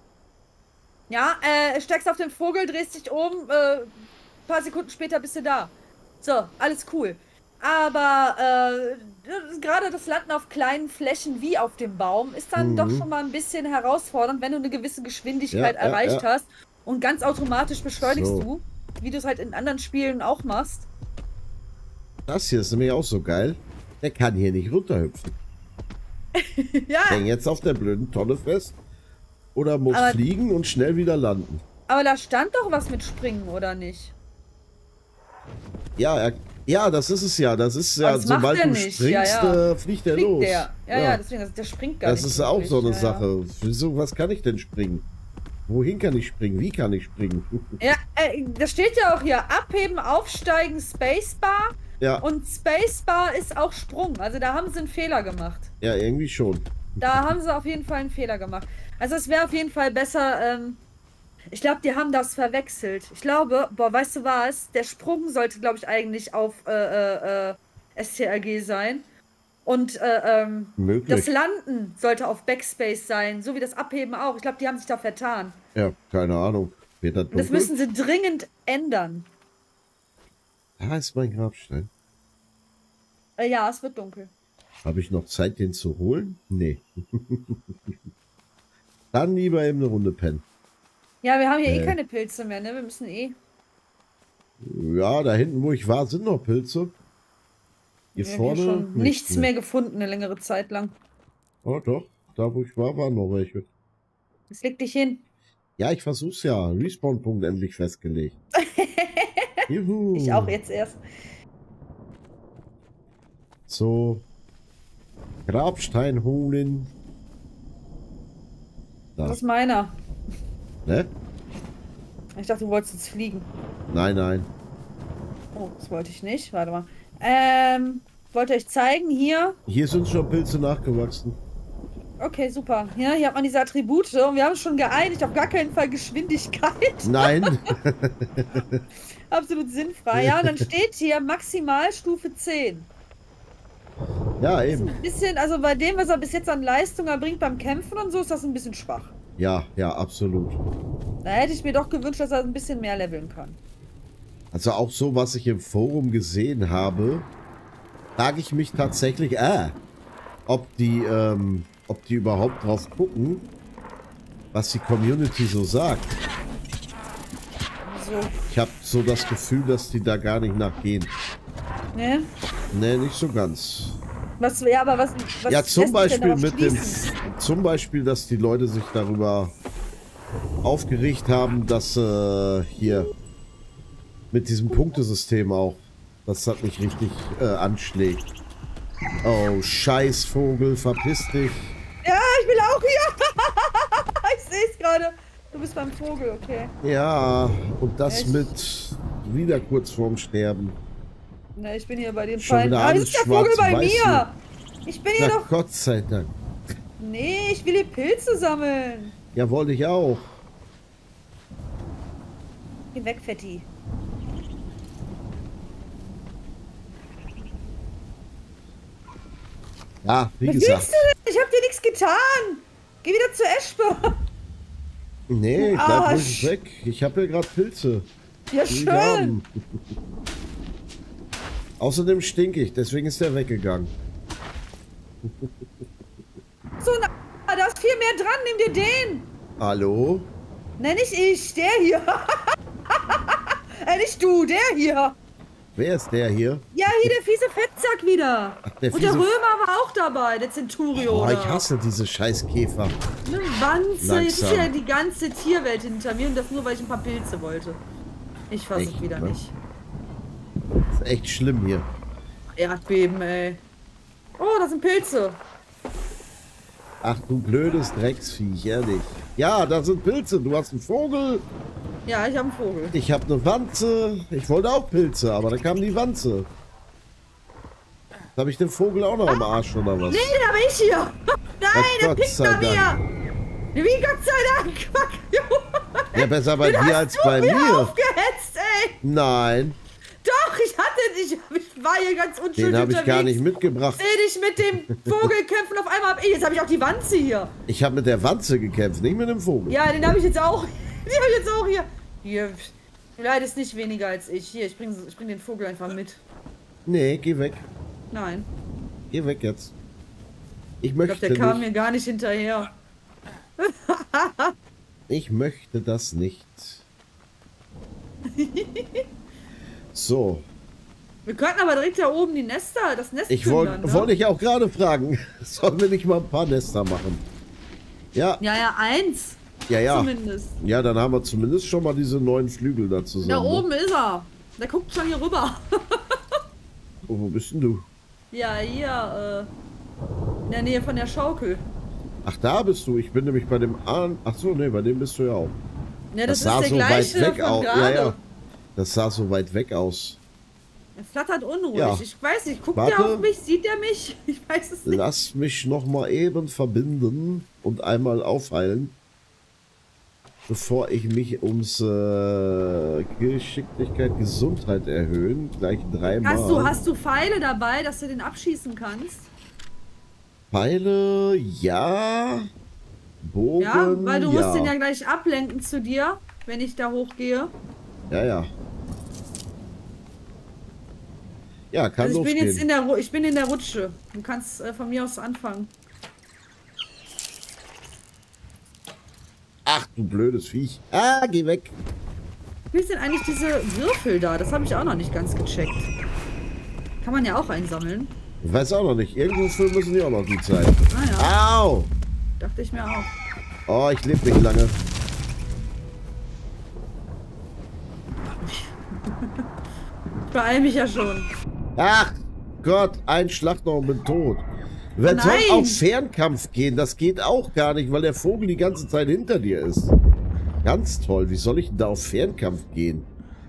Speaker 1: Ja, äh, steigst auf den Vogel, drehst dich um, äh, paar Sekunden später bist du da. So, alles cool. Aber äh, gerade das Landen auf kleinen Flächen wie auf dem Baum ist dann
Speaker 2: Mhm.
Speaker 1: doch schon mal ein bisschen herausfordernd, wenn du eine gewisse Geschwindigkeit
Speaker 2: Ja, ja,
Speaker 1: erreicht
Speaker 2: ja.
Speaker 1: hast und ganz automatisch beschleunigst
Speaker 2: So.
Speaker 1: du, wie du es halt in anderen Spielen auch machst.
Speaker 2: Das hier ist nämlich auch so geil. Der kann hier nicht runterhüpfen.
Speaker 1: Ja,
Speaker 2: Häng jetzt auf der blöden Tonne fest oder muss
Speaker 1: Aber-
Speaker 2: fliegen und schnell wieder landen.
Speaker 1: aber da stand doch was mit Springen, oder nicht?
Speaker 2: Ja, er, ja, das ist es ja. Das ist ja,
Speaker 1: Aber das macht
Speaker 2: sobald
Speaker 1: er
Speaker 2: du
Speaker 1: nicht.
Speaker 2: springst,
Speaker 1: Ja, ja.
Speaker 2: äh, fliegt er
Speaker 1: Fliegt
Speaker 2: los.
Speaker 1: der. Ja, ja, deswegen, also der springt gar
Speaker 2: das
Speaker 1: nicht.
Speaker 2: ist auch so eine
Speaker 1: wirklich. Ja,
Speaker 2: Sache. Wieso, was kann ich denn springen? Wohin kann ich springen? Wie kann ich springen?
Speaker 1: Ja, ja äh, das steht ja auch hier. Abheben, aufsteigen, Spacebar.
Speaker 2: Ja,
Speaker 1: Und Spacebar ist auch Sprung. Also da haben sie einen Fehler gemacht.
Speaker 2: ja, irgendwie schon.
Speaker 1: Da haben sie auf jeden Fall einen Fehler gemacht. Also es wäre auf jeden Fall besser, ähm, ich glaube, die haben das verwechselt. Ich glaube, boah, weißt du was? Der Sprung sollte, glaube ich, eigentlich auf äh, äh, äh, S T R G sein. Und äh, ähm,
Speaker 2: Möglich.
Speaker 1: das Landen sollte auf Backspace sein, so wie das Abheben auch. Ich glaube, die haben sich da vertan.
Speaker 2: Ja, keine Ahnung. Wird das
Speaker 1: Und das
Speaker 2: dunkel?
Speaker 1: müssen sie dringend ändern.
Speaker 2: Da ist mein Grabstein.
Speaker 1: Äh, ja, es wird dunkel.
Speaker 2: Habe ich noch Zeit, den zu holen? Nee. Dann lieber eben eine Runde pennen.
Speaker 1: Ja, wir haben hier eh
Speaker 2: Äh.
Speaker 1: keine Pilze mehr, ne? Wir müssen eh.
Speaker 2: Ja, da hinten, wo ich war, sind noch Pilze. Hier
Speaker 1: Wir haben
Speaker 2: vorne
Speaker 1: hier schon
Speaker 2: nicht
Speaker 1: nichts mehr gefunden, eine längere Zeit lang.
Speaker 2: Oh doch, da wo ich war, waren noch welche.
Speaker 1: Jetzt leg dich hin.
Speaker 2: Ja, ich versuch's ja. Respawn-Punkt endlich festgelegt. Juhu.
Speaker 1: Ich auch jetzt erst.
Speaker 2: So. Grabstein holen. Da.
Speaker 1: Das ist meiner.
Speaker 2: Ne?
Speaker 1: Ich dachte, du wolltest jetzt fliegen.
Speaker 2: Nein, nein.
Speaker 1: Oh, das wollte ich nicht. Warte mal. Ähm, wollte euch zeigen, hier.
Speaker 2: Hier sind schon Pilze nachgewachsen.
Speaker 1: Okay, super. Ja, hier hat man diese Attribute und wir haben uns schon geeinigt, auf gar keinen Fall Geschwindigkeit.
Speaker 2: Nein.
Speaker 1: Absolut sinnfrei. Ja, und dann steht hier maximal Stufe zehn.
Speaker 2: Ja,
Speaker 1: Ist
Speaker 2: eben.
Speaker 1: ein bisschen, also bei dem, was er bis jetzt an Leistung erbringt beim Kämpfen und so, ist das ein bisschen schwach.
Speaker 2: Ja, ja, absolut.
Speaker 1: Da hätte ich mir doch gewünscht, dass er ein bisschen mehr leveln kann.
Speaker 2: Also auch so, was ich im Forum gesehen habe, frage ich mich tatsächlich, äh, ob die, ähm, ob die überhaupt drauf gucken, was die Community so sagt.
Speaker 1: So,
Speaker 2: Ich habe so das Gefühl, dass die da gar nicht nachgehen.
Speaker 1: ne?
Speaker 2: Ne, nicht so ganz.
Speaker 1: Was, ja, aber was, was
Speaker 2: Ja, zum
Speaker 1: lässt sich denn
Speaker 2: Beispiel
Speaker 1: darauf
Speaker 2: mit dem,
Speaker 1: schließen?
Speaker 2: zum Beispiel, dass die Leute sich darüber aufgeregt haben, dass äh, hier mit diesem Punktesystem auch, dass das nicht richtig äh, anschlägt. Oh, scheiß Vogel, verpiss dich.
Speaker 1: Ja, ich will auch hier. Ich sehe es gerade. Du bist beim Vogel, okay.
Speaker 2: Ja, und das
Speaker 1: Echt?
Speaker 2: mit wieder kurz vorm Sterben.
Speaker 1: Ne, ich bin hier bei den
Speaker 2: Schon
Speaker 1: Feinden.
Speaker 2: wieder
Speaker 1: Ah,
Speaker 2: alles
Speaker 1: ist der Vogel bei
Speaker 2: schwarz-weiß
Speaker 1: mir. Ich bin hier
Speaker 2: Na
Speaker 1: doch.
Speaker 2: Gott sei Dank.
Speaker 1: Nee, ich will hier Pilze sammeln.
Speaker 2: Ja, wollte ich auch.
Speaker 1: Geh weg, Fetti.
Speaker 2: Ja, wie
Speaker 1: Was
Speaker 2: gesagt.
Speaker 1: willst du denn? Ich hab dir nichts getan. Geh wieder zur Eschbe.
Speaker 2: Nee,
Speaker 1: Du
Speaker 2: bleib ruhig
Speaker 1: Arsch.
Speaker 2: weg. Ich habe ja gerade Pilze.
Speaker 1: Ja,
Speaker 2: Will ich
Speaker 1: schön.
Speaker 2: haben. Außerdem stinke ich, deswegen ist der weggegangen.
Speaker 1: So, na, da ist viel mehr dran. Nimm dir den.
Speaker 2: Hallo?
Speaker 1: Nenn nicht ich, der hier. äh, nicht du, der hier.
Speaker 2: Wer ist der hier?
Speaker 1: Ja, hier der fiese Fettsack wieder.
Speaker 2: Ach, der
Speaker 1: Und der
Speaker 2: fiese-
Speaker 1: Römer war auch dabei, der Centurio.
Speaker 2: Oh, ich
Speaker 1: da.
Speaker 2: hasse diese scheiß Käfer.
Speaker 1: Eine Wanze. Jetzt ist
Speaker 2: Langsam.
Speaker 1: ja die ganze Tierwelt hinter mir und das nur, weil ich ein paar Pilze wollte. Ich fasse es
Speaker 2: Echt,
Speaker 1: wieder
Speaker 2: ne?
Speaker 1: nicht.
Speaker 2: Ist echt schlimm hier.
Speaker 1: Erdbeben, ey. Oh, das sind Pilze.
Speaker 2: Ach du blödes Drecksviech, ehrlich. Ja, da sind Pilze. Du hast einen Vogel.
Speaker 1: Ja, ich habe einen Vogel.
Speaker 2: Ich habe eine Wanze. Ich wollte auch Pilze, aber dann kam die Wanze. Da habe ich den Vogel auch noch am Arsch oder was?
Speaker 1: Nee, den habe ich hier. Nein,
Speaker 2: Ach,
Speaker 1: der
Speaker 2: Gott
Speaker 1: pickt
Speaker 2: sei
Speaker 1: bei mir. Wie Gott sei Dank. Fuck you.
Speaker 2: Ja, besser bei
Speaker 1: Den
Speaker 2: dir
Speaker 1: hast
Speaker 2: als
Speaker 1: du
Speaker 2: bei
Speaker 1: mir
Speaker 2: mir.
Speaker 1: aufgehetzt, ey.
Speaker 2: Nein,
Speaker 1: Doch, ich hatte dich. Ich war hier ganz unschuldig
Speaker 2: den habe ich gar nicht
Speaker 1: unterwegs.
Speaker 2: mitgebracht.
Speaker 1: Seh dich mit dem Vogel kämpfen. Auf einmal hab ich. Jetzt habe ich auch die Wanze hier.
Speaker 2: Ich habe mit der Wanze gekämpft, nicht mit dem Vogel.
Speaker 1: Ja, den habe ich jetzt auch. Den habe ich jetzt auch hier. Hier. Du leidest nicht weniger als ich. Hier, ich bring, ich bring den Vogel einfach mit.
Speaker 2: Nee, geh weg.
Speaker 1: Nein.
Speaker 2: Geh weg jetzt. Ich
Speaker 1: Ich
Speaker 2: möchte
Speaker 1: glaube, der kam
Speaker 2: nicht.
Speaker 1: mir gar nicht hinterher.
Speaker 2: Ich möchte das nicht. So,
Speaker 1: Wir könnten aber direkt da oben die Nester, das Nest
Speaker 2: ich wollte
Speaker 1: plündern, ne?
Speaker 2: wollte ich auch gerade fragen. Sollen wir nicht mal ein paar Nester machen? Ja,
Speaker 1: Ja, ja, eins.
Speaker 2: ja, ja.
Speaker 1: Zumindest.
Speaker 2: Ja, dann haben wir zumindest schon mal diese neuen Flügel da zusammen.
Speaker 1: Da
Speaker 2: ne?
Speaker 1: oben ist er. Der guckt schon hier rüber.
Speaker 2: Oh, wo bist denn du?
Speaker 1: Ja, hier, äh, in der Nähe von der Schaukel.
Speaker 2: Ach, da bist du. Ich bin nämlich bei dem Ahn. Ach so, nee, bei dem bist du ja auch.
Speaker 1: Ja,
Speaker 2: Das
Speaker 1: das,
Speaker 2: sah
Speaker 1: ist der
Speaker 2: so weit
Speaker 1: gleiche
Speaker 2: weg
Speaker 1: von
Speaker 2: aus. Ja,
Speaker 1: gerade.
Speaker 2: ja. Das sah so weit weg aus.
Speaker 1: Er flattert unruhig.
Speaker 2: Ja.
Speaker 1: Ich weiß nicht, guckt
Speaker 2: Warte.
Speaker 1: der auf mich? Sieht er mich? Ich weiß es nicht.
Speaker 2: Lass mich noch mal eben verbinden und einmal aufheilen, bevor ich mich ums äh, Geschicklichkeit, Gesundheit erhöhen, gleich dreimal.
Speaker 1: Hast du, hast du Pfeile dabei, dass du den abschießen kannst?
Speaker 2: Pfeile, ja. Bogen,
Speaker 1: Ja, weil du
Speaker 2: ja.
Speaker 1: musst den ja gleich ablenken zu dir, wenn ich da hochgehe.
Speaker 2: Ja, ja. Ja, kann
Speaker 1: Also ich bin
Speaker 2: losgehen.
Speaker 1: jetzt in der, Ru- ich bin in der Rutsche. Du kannst äh, von mir aus anfangen.
Speaker 2: Ach, du blödes Viech. Ah, geh weg.
Speaker 1: Wie sind eigentlich diese Würfel da? Das habe ich auch noch nicht ganz gecheckt. Kann man ja auch einsammeln.
Speaker 2: Ich weiß auch noch nicht. Irgendwo für müssen die auch noch gut sein.
Speaker 1: Naja,
Speaker 2: Au!
Speaker 1: dachte ich mir auch.
Speaker 2: Oh, ich lebe nicht lange.
Speaker 1: Ich beeile mich ja schon.
Speaker 2: Ach Gott, ein Schlag noch und bin tot. Wer
Speaker 1: Oh
Speaker 2: soll
Speaker 1: nein.
Speaker 2: auf Fernkampf gehen? Das geht auch gar nicht, weil der Vogel die ganze Zeit hinter dir ist. Ganz toll. Wie soll ich denn da auf Fernkampf gehen?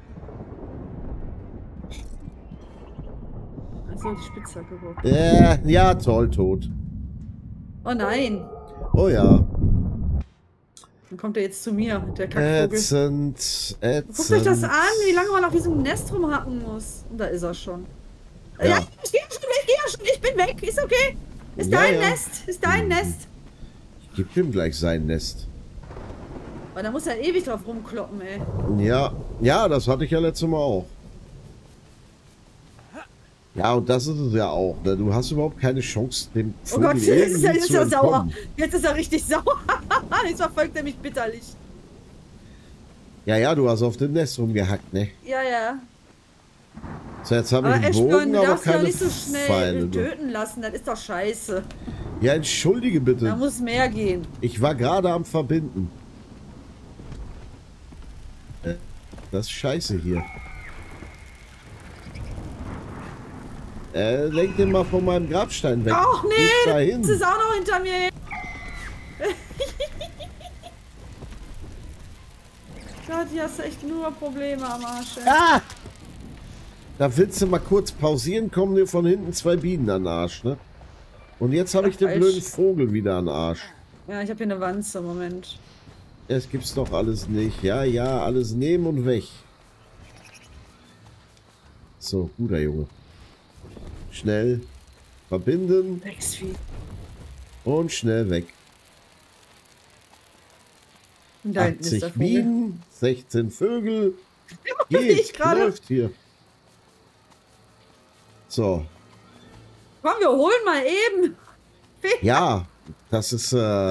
Speaker 1: Achso, die Spitzhacke. Guck.
Speaker 2: Äh, ja, toll, tot.
Speaker 1: Oh nein.
Speaker 2: Oh ja.
Speaker 1: Dann kommt er jetzt zu mir, der Kackvogel.
Speaker 2: Ätzend, ätzend.
Speaker 1: Guckt euch das an, wie lange man auf diesem Nest rumhacken muss. Und da ist er schon. Äh,
Speaker 2: Ja.
Speaker 1: Ja, ich gehe schon, ich gehe schon, ich bin weg, ist okay. Ist
Speaker 2: Ja,
Speaker 1: dein
Speaker 2: ja.
Speaker 1: Nest, ist dein
Speaker 2: Mhm.
Speaker 1: Nest.
Speaker 2: Gib ihm gleich sein Nest.
Speaker 1: Weil da muss er ewig drauf rumkloppen, ey.
Speaker 2: Ja, ja, das hatte ich ja letztes Mal auch. Ja, und das ist es ja auch. Ne? Du hast überhaupt keine Chance, dem
Speaker 1: Oh
Speaker 2: Vogel
Speaker 1: Gott, jetzt ist er,
Speaker 2: irgendwie
Speaker 1: jetzt ist
Speaker 2: zu
Speaker 1: er sauer.
Speaker 2: entkommen.
Speaker 1: Jetzt ist er richtig sauer. Jetzt verfolgt er mich bitterlich.
Speaker 2: Ja, ja, du hast auf dem Nest rumgehackt, ne?
Speaker 1: Ja, ja.
Speaker 2: So, jetzt habe ich
Speaker 1: Aber
Speaker 2: einen
Speaker 1: Eschborn,
Speaker 2: Bogen,
Speaker 1: du
Speaker 2: aber
Speaker 1: darfst ihn doch
Speaker 2: keine
Speaker 1: nicht so schnell
Speaker 2: Pfeile.
Speaker 1: töten lassen. Das ist doch scheiße.
Speaker 2: Ja, entschuldige
Speaker 1: Da
Speaker 2: bitte.
Speaker 1: muss mehr gehen.
Speaker 2: Ich war gerade am Verbinden. Äh, Das ist scheiße hier. Äh, lenk den mal von meinem Grabstein weg.
Speaker 1: Ach
Speaker 2: Geh
Speaker 1: nee,
Speaker 2: dahin.
Speaker 1: das ist auch noch hinter mir. Gott, hier hast du echt nur Probleme am Arsch. Ey.
Speaker 2: Ah! Da willst du mal kurz pausieren, kommen dir von hinten zwei Bienen an den Arsch, ne? Und jetzt habe ich den
Speaker 1: falsch.
Speaker 2: blöden Vogel wieder an den Arsch.
Speaker 1: Ja, ich habe hier eine Wanze, Moment.
Speaker 2: Das gibt's doch alles nicht. Ja, ja, alles nehmen und weg. So, guter Junge. Schnell verbinden
Speaker 1: Drecksvieh.
Speaker 2: und schnell weg.
Speaker 1: Und da hinten ist der
Speaker 2: achtzig
Speaker 1: Vogel.
Speaker 2: Bienen, sechzehn Vögel. Geht,
Speaker 1: gerade.
Speaker 2: läuft hier. So.
Speaker 1: Komm, wir holen mal eben.
Speaker 2: Ja, das ist, äh...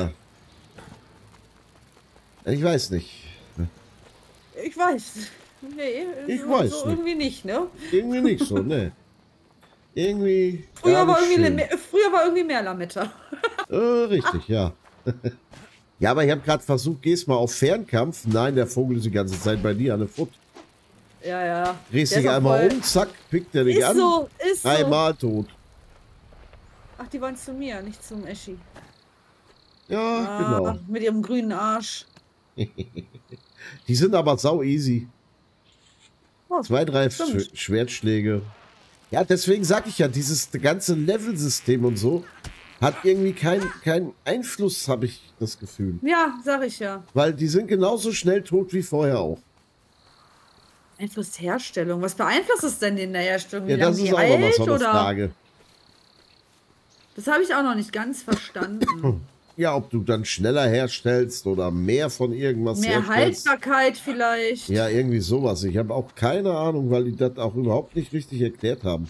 Speaker 2: ich weiß nicht.
Speaker 1: Ich weiß. Nee,
Speaker 2: Ich
Speaker 1: so,
Speaker 2: weiß
Speaker 1: so
Speaker 2: nicht.
Speaker 1: irgendwie nicht, ne?
Speaker 2: Irgendwie nicht so, ne? Irgendwie.
Speaker 1: Früher
Speaker 2: gar
Speaker 1: war,
Speaker 2: nicht
Speaker 1: irgendwie
Speaker 2: schön.
Speaker 1: mehr, früher war irgendwie mehr Lametta.
Speaker 2: Äh, richtig, ja. Ja, aber ich habe gerade versucht, gehst mal auf Fernkampf. Nein, der Vogel ist die ganze Zeit bei dir an der Futt.
Speaker 1: Ja, ja.
Speaker 2: Drehst
Speaker 1: Der
Speaker 2: dich
Speaker 1: ist auch
Speaker 2: einmal
Speaker 1: voll-
Speaker 2: um, zack, pickt er dich
Speaker 1: Ist
Speaker 2: an.
Speaker 1: so, ist so.
Speaker 2: Einmal tot.
Speaker 1: Ach, die wollen zu mir, nicht zum Eschi.
Speaker 2: Ja,
Speaker 1: Ah,
Speaker 2: genau.
Speaker 1: mit ihrem grünen Arsch.
Speaker 2: Die sind aber sau easy.
Speaker 1: Oh,
Speaker 2: Zwei, drei
Speaker 1: stimmt.
Speaker 2: Sch Schwertschläge. Ja, deswegen sag ich ja, dieses ganze Level-System und so hat irgendwie keinen kein Einfluss, habe ich das Gefühl.
Speaker 1: Ja, sag ich ja.
Speaker 2: Weil die sind genauso schnell tot wie vorher auch.
Speaker 1: Einfluss Herstellung. Was beeinflusst es denn in der Herstellung? Wie
Speaker 2: Ja,
Speaker 1: lange
Speaker 2: das
Speaker 1: die
Speaker 2: ist auch nochmal
Speaker 1: alt,
Speaker 2: so eine
Speaker 1: oder?
Speaker 2: Frage.
Speaker 1: Das habe ich auch noch nicht ganz verstanden.
Speaker 2: Ja, ob du dann schneller herstellst oder mehr von irgendwas
Speaker 1: Mehr
Speaker 2: herstellst.
Speaker 1: Haltbarkeit vielleicht.
Speaker 2: Ja, irgendwie sowas. Ich habe auch keine Ahnung, weil die das auch überhaupt nicht richtig erklärt haben.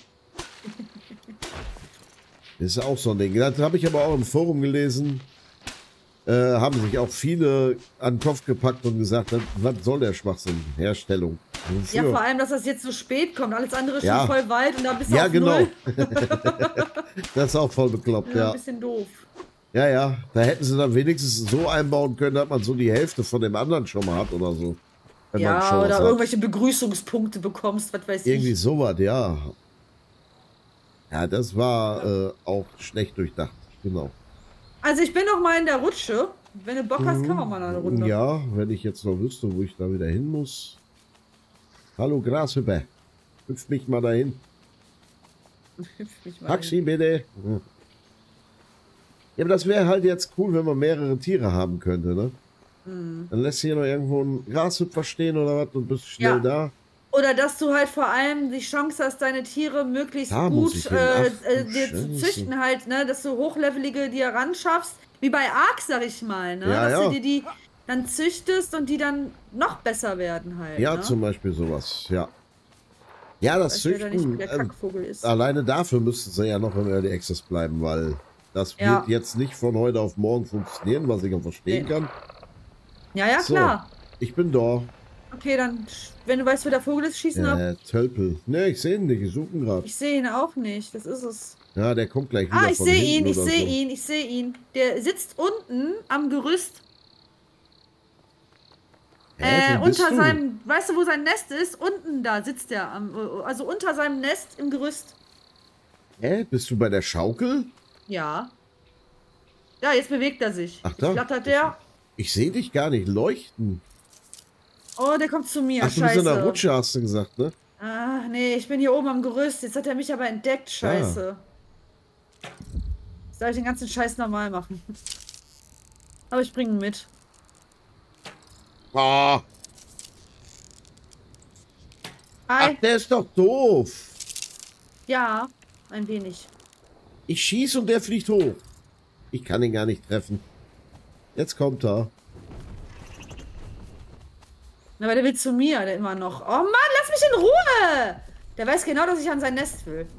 Speaker 2: Das ist auch so ein Ding. Das habe ich aber auch im Forum gelesen. Äh, haben sich auch viele an den Kopf gepackt und gesagt, was, was soll der Schwachsinn? Herstellung.
Speaker 1: Ja,
Speaker 2: Wofür?
Speaker 1: vor allem, dass das jetzt so spät kommt. Alles andere ist
Speaker 2: Ja.
Speaker 1: schon voll weit und da bist du
Speaker 2: Ja,
Speaker 1: auf
Speaker 2: genau.
Speaker 1: Null.
Speaker 2: Das ist auch voll bekloppt,
Speaker 1: Ja,
Speaker 2: ja.
Speaker 1: ein bisschen doof.
Speaker 2: Ja, ja. Da hätten sie dann wenigstens so einbauen können, dass man so die Hälfte von dem anderen schon mal hat oder so. Wenn man
Speaker 1: Ja,
Speaker 2: schon was
Speaker 1: oder
Speaker 2: hat.
Speaker 1: irgendwelche Begrüßungspunkte bekommst, was weiß
Speaker 2: Irgendwie
Speaker 1: ich.
Speaker 2: sowas, ja. Ja, das war äh, auch schlecht durchdacht. Genau.
Speaker 1: Also ich bin noch mal in der Rutsche. Wenn du Bock hast, kann man mal eine Runde.
Speaker 2: Ja, wenn ich jetzt noch wüsste, wo ich da wieder hin muss. Hallo Grashüpper. Hüpf mich mal dahin.
Speaker 1: Hüpf mich mal
Speaker 2: Taxi bitte. Ja, aber das wäre halt jetzt cool, wenn man mehrere Tiere haben könnte, ne?
Speaker 1: hin.
Speaker 2: Dann lässt hier noch irgendwo ein Grashüpfer stehen oder was und bist schnell
Speaker 1: Ja.
Speaker 2: da.
Speaker 1: Oder dass du halt vor allem die Chance hast, deine Tiere möglichst
Speaker 2: Da muss
Speaker 1: gut
Speaker 2: ich hin.
Speaker 1: äh,
Speaker 2: Ach,
Speaker 1: äh,
Speaker 2: du
Speaker 1: dir zu
Speaker 2: Scheiße.
Speaker 1: züchten halt, ne? Dass du hochlevelige dir ran schaffst. Wie bei Ark, sag ich mal, ne?
Speaker 2: Ja,
Speaker 1: dass
Speaker 2: ja.
Speaker 1: du dir die dann züchtest und die dann noch besser werden halt.
Speaker 2: Ja,
Speaker 1: ne?
Speaker 2: zum Beispiel sowas, ja. Ja, das
Speaker 1: Weil der nicht
Speaker 2: Züchten,
Speaker 1: der
Speaker 2: ähm,
Speaker 1: Kackvogel ist.
Speaker 2: alleine dafür müssten sie ja noch im Early Access bleiben, weil das
Speaker 1: Ja.
Speaker 2: wird jetzt nicht von heute auf morgen funktionieren, was ich auch verstehen
Speaker 1: Nee.
Speaker 2: kann.
Speaker 1: Ja, ja,
Speaker 2: So.
Speaker 1: klar.
Speaker 2: Ich bin da.
Speaker 1: Okay, dann, sch- wenn du weißt, wo der Vogel ist, schießen ab.
Speaker 2: Äh, Tölpel. Ne, ich sehe ihn nicht, ich suche ihn gerade.
Speaker 1: Ich sehe ihn auch nicht, das ist es.
Speaker 2: Ja, der kommt gleich wieder
Speaker 1: Ah, ich
Speaker 2: von
Speaker 1: sehe
Speaker 2: hinten
Speaker 1: ihn, ich
Speaker 2: oder
Speaker 1: sehe
Speaker 2: so.
Speaker 1: ihn, ich sehe ihn. Der sitzt unten am Gerüst.
Speaker 2: Hä,
Speaker 1: Äh,
Speaker 2: wo bist
Speaker 1: unter
Speaker 2: du?
Speaker 1: seinem, weißt du, wo sein Nest ist? Unten da sitzt er, am, also unter seinem Nest im Gerüst.
Speaker 2: Hä, bist du bei der Schaukel?
Speaker 1: Ja. Ja, jetzt bewegt er sich.
Speaker 2: Ach
Speaker 1: Jetzt
Speaker 2: da.
Speaker 1: flattert der.
Speaker 2: Ich sehe dich gar nicht leuchten.
Speaker 1: Oh, der kommt zu mir.
Speaker 2: Ach, du
Speaker 1: Scheiße.
Speaker 2: bist in der Rutsche, hast du gesagt, ne?
Speaker 1: Ah, nee, ich bin hier oben am Gerüst. Jetzt hat er mich aber entdeckt. Scheiße. Jetzt darf ich den ganzen Scheiß normal machen. Aber ich bringe ihn mit.
Speaker 2: Ah, ach,
Speaker 1: Hi.
Speaker 2: der ist doch doof.
Speaker 1: Ja, ein wenig.
Speaker 2: Ich schieße und der fliegt hoch. Ich kann ihn gar nicht treffen. Jetzt kommt er.
Speaker 1: Aber der will zu mir, der immer noch. Oh Mann, lass mich in Ruhe! Der weiß genau, dass ich an sein Nest will.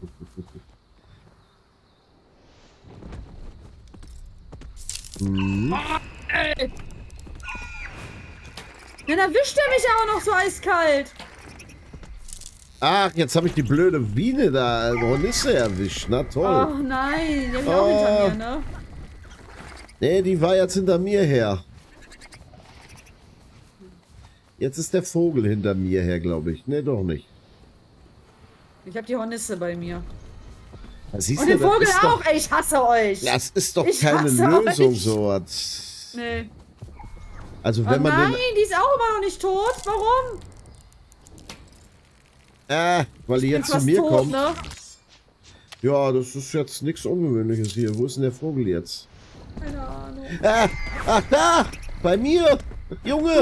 Speaker 2: Hm.
Speaker 1: Ey. Dann erwischt er mich auch noch so eiskalt.
Speaker 2: Ach, jetzt habe ich die blöde Biene da, Hornisse erwischt. Na toll.
Speaker 1: Oh nein, der ist auch
Speaker 2: Oh.
Speaker 1: hinter mir, ne?
Speaker 2: Nee, die war jetzt hinter mir her. Jetzt ist der Vogel hinter mir her, glaube ich. Nee, doch nicht.
Speaker 1: Ich habe die Hornisse bei mir.
Speaker 2: Da siehst
Speaker 1: Und
Speaker 2: du,
Speaker 1: den
Speaker 2: das
Speaker 1: Vogel
Speaker 2: ist doch-
Speaker 1: auch, ey, ich hasse euch.
Speaker 2: Das ist doch
Speaker 1: Ich
Speaker 2: keine
Speaker 1: hasse
Speaker 2: Lösung,
Speaker 1: euch.
Speaker 2: sowas.
Speaker 1: Nee.
Speaker 2: Also
Speaker 1: Oh
Speaker 2: wenn man
Speaker 1: nein,
Speaker 2: den...
Speaker 1: die ist auch immer noch nicht tot. Warum?
Speaker 2: Äh, weil die
Speaker 1: Ich bin
Speaker 2: jetzt zu
Speaker 1: fast
Speaker 2: mir
Speaker 1: tot,
Speaker 2: kommt.
Speaker 1: ne?
Speaker 2: Ja, das ist jetzt nichts Ungewöhnliches hier. Wo ist denn der Vogel jetzt?
Speaker 1: Keine Ahnung.
Speaker 2: Ah, ach da! Bei mir! Junge!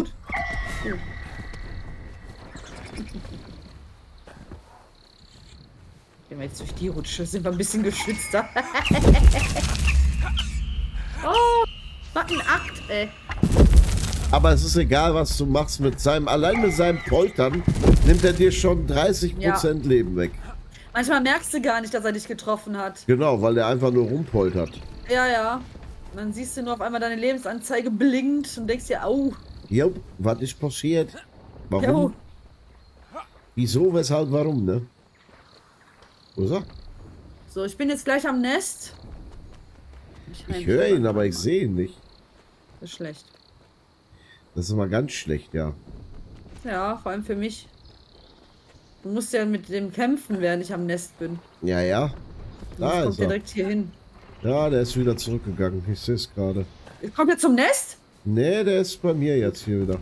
Speaker 1: Gehen wir jetzt durch die Rutsche, sind wir ein bisschen geschützter. Oh, was ein Akt, ey.
Speaker 2: Aber es ist egal, was du machst mit seinem, allein mit seinem Poltern nimmt er dir schon dreißig Prozent ja. Leben weg.
Speaker 1: Manchmal merkst du gar nicht, dass er dich getroffen hat.
Speaker 2: Genau, weil er einfach nur rumpoltert.
Speaker 1: Ja, ja. Und dann siehst du nur auf einmal deine Lebensanzeige blinkt und denkst dir, au.
Speaker 2: Jo, was ist passiert? Warum?
Speaker 1: Jo.
Speaker 2: Wieso, weshalb, warum, ne? Oder?
Speaker 1: So, ich bin jetzt gleich am Nest.
Speaker 2: Ich, ich höre ihn, aber ich sehe ihn nicht.
Speaker 1: Das ist schlecht.
Speaker 2: Das ist immer ganz schlecht, ja.
Speaker 1: Ja, vor allem für mich. Du musst ja mit dem kämpfen, während ich am Nest bin.
Speaker 2: Ja, ja. Da
Speaker 1: kommt
Speaker 2: ist er.
Speaker 1: direkt hier hin.
Speaker 2: Ja, der ist wieder zurückgegangen. Ich sehe es gerade.
Speaker 1: Kommt er zum Nest?
Speaker 2: Nee, der ist bei mir jetzt hier wieder.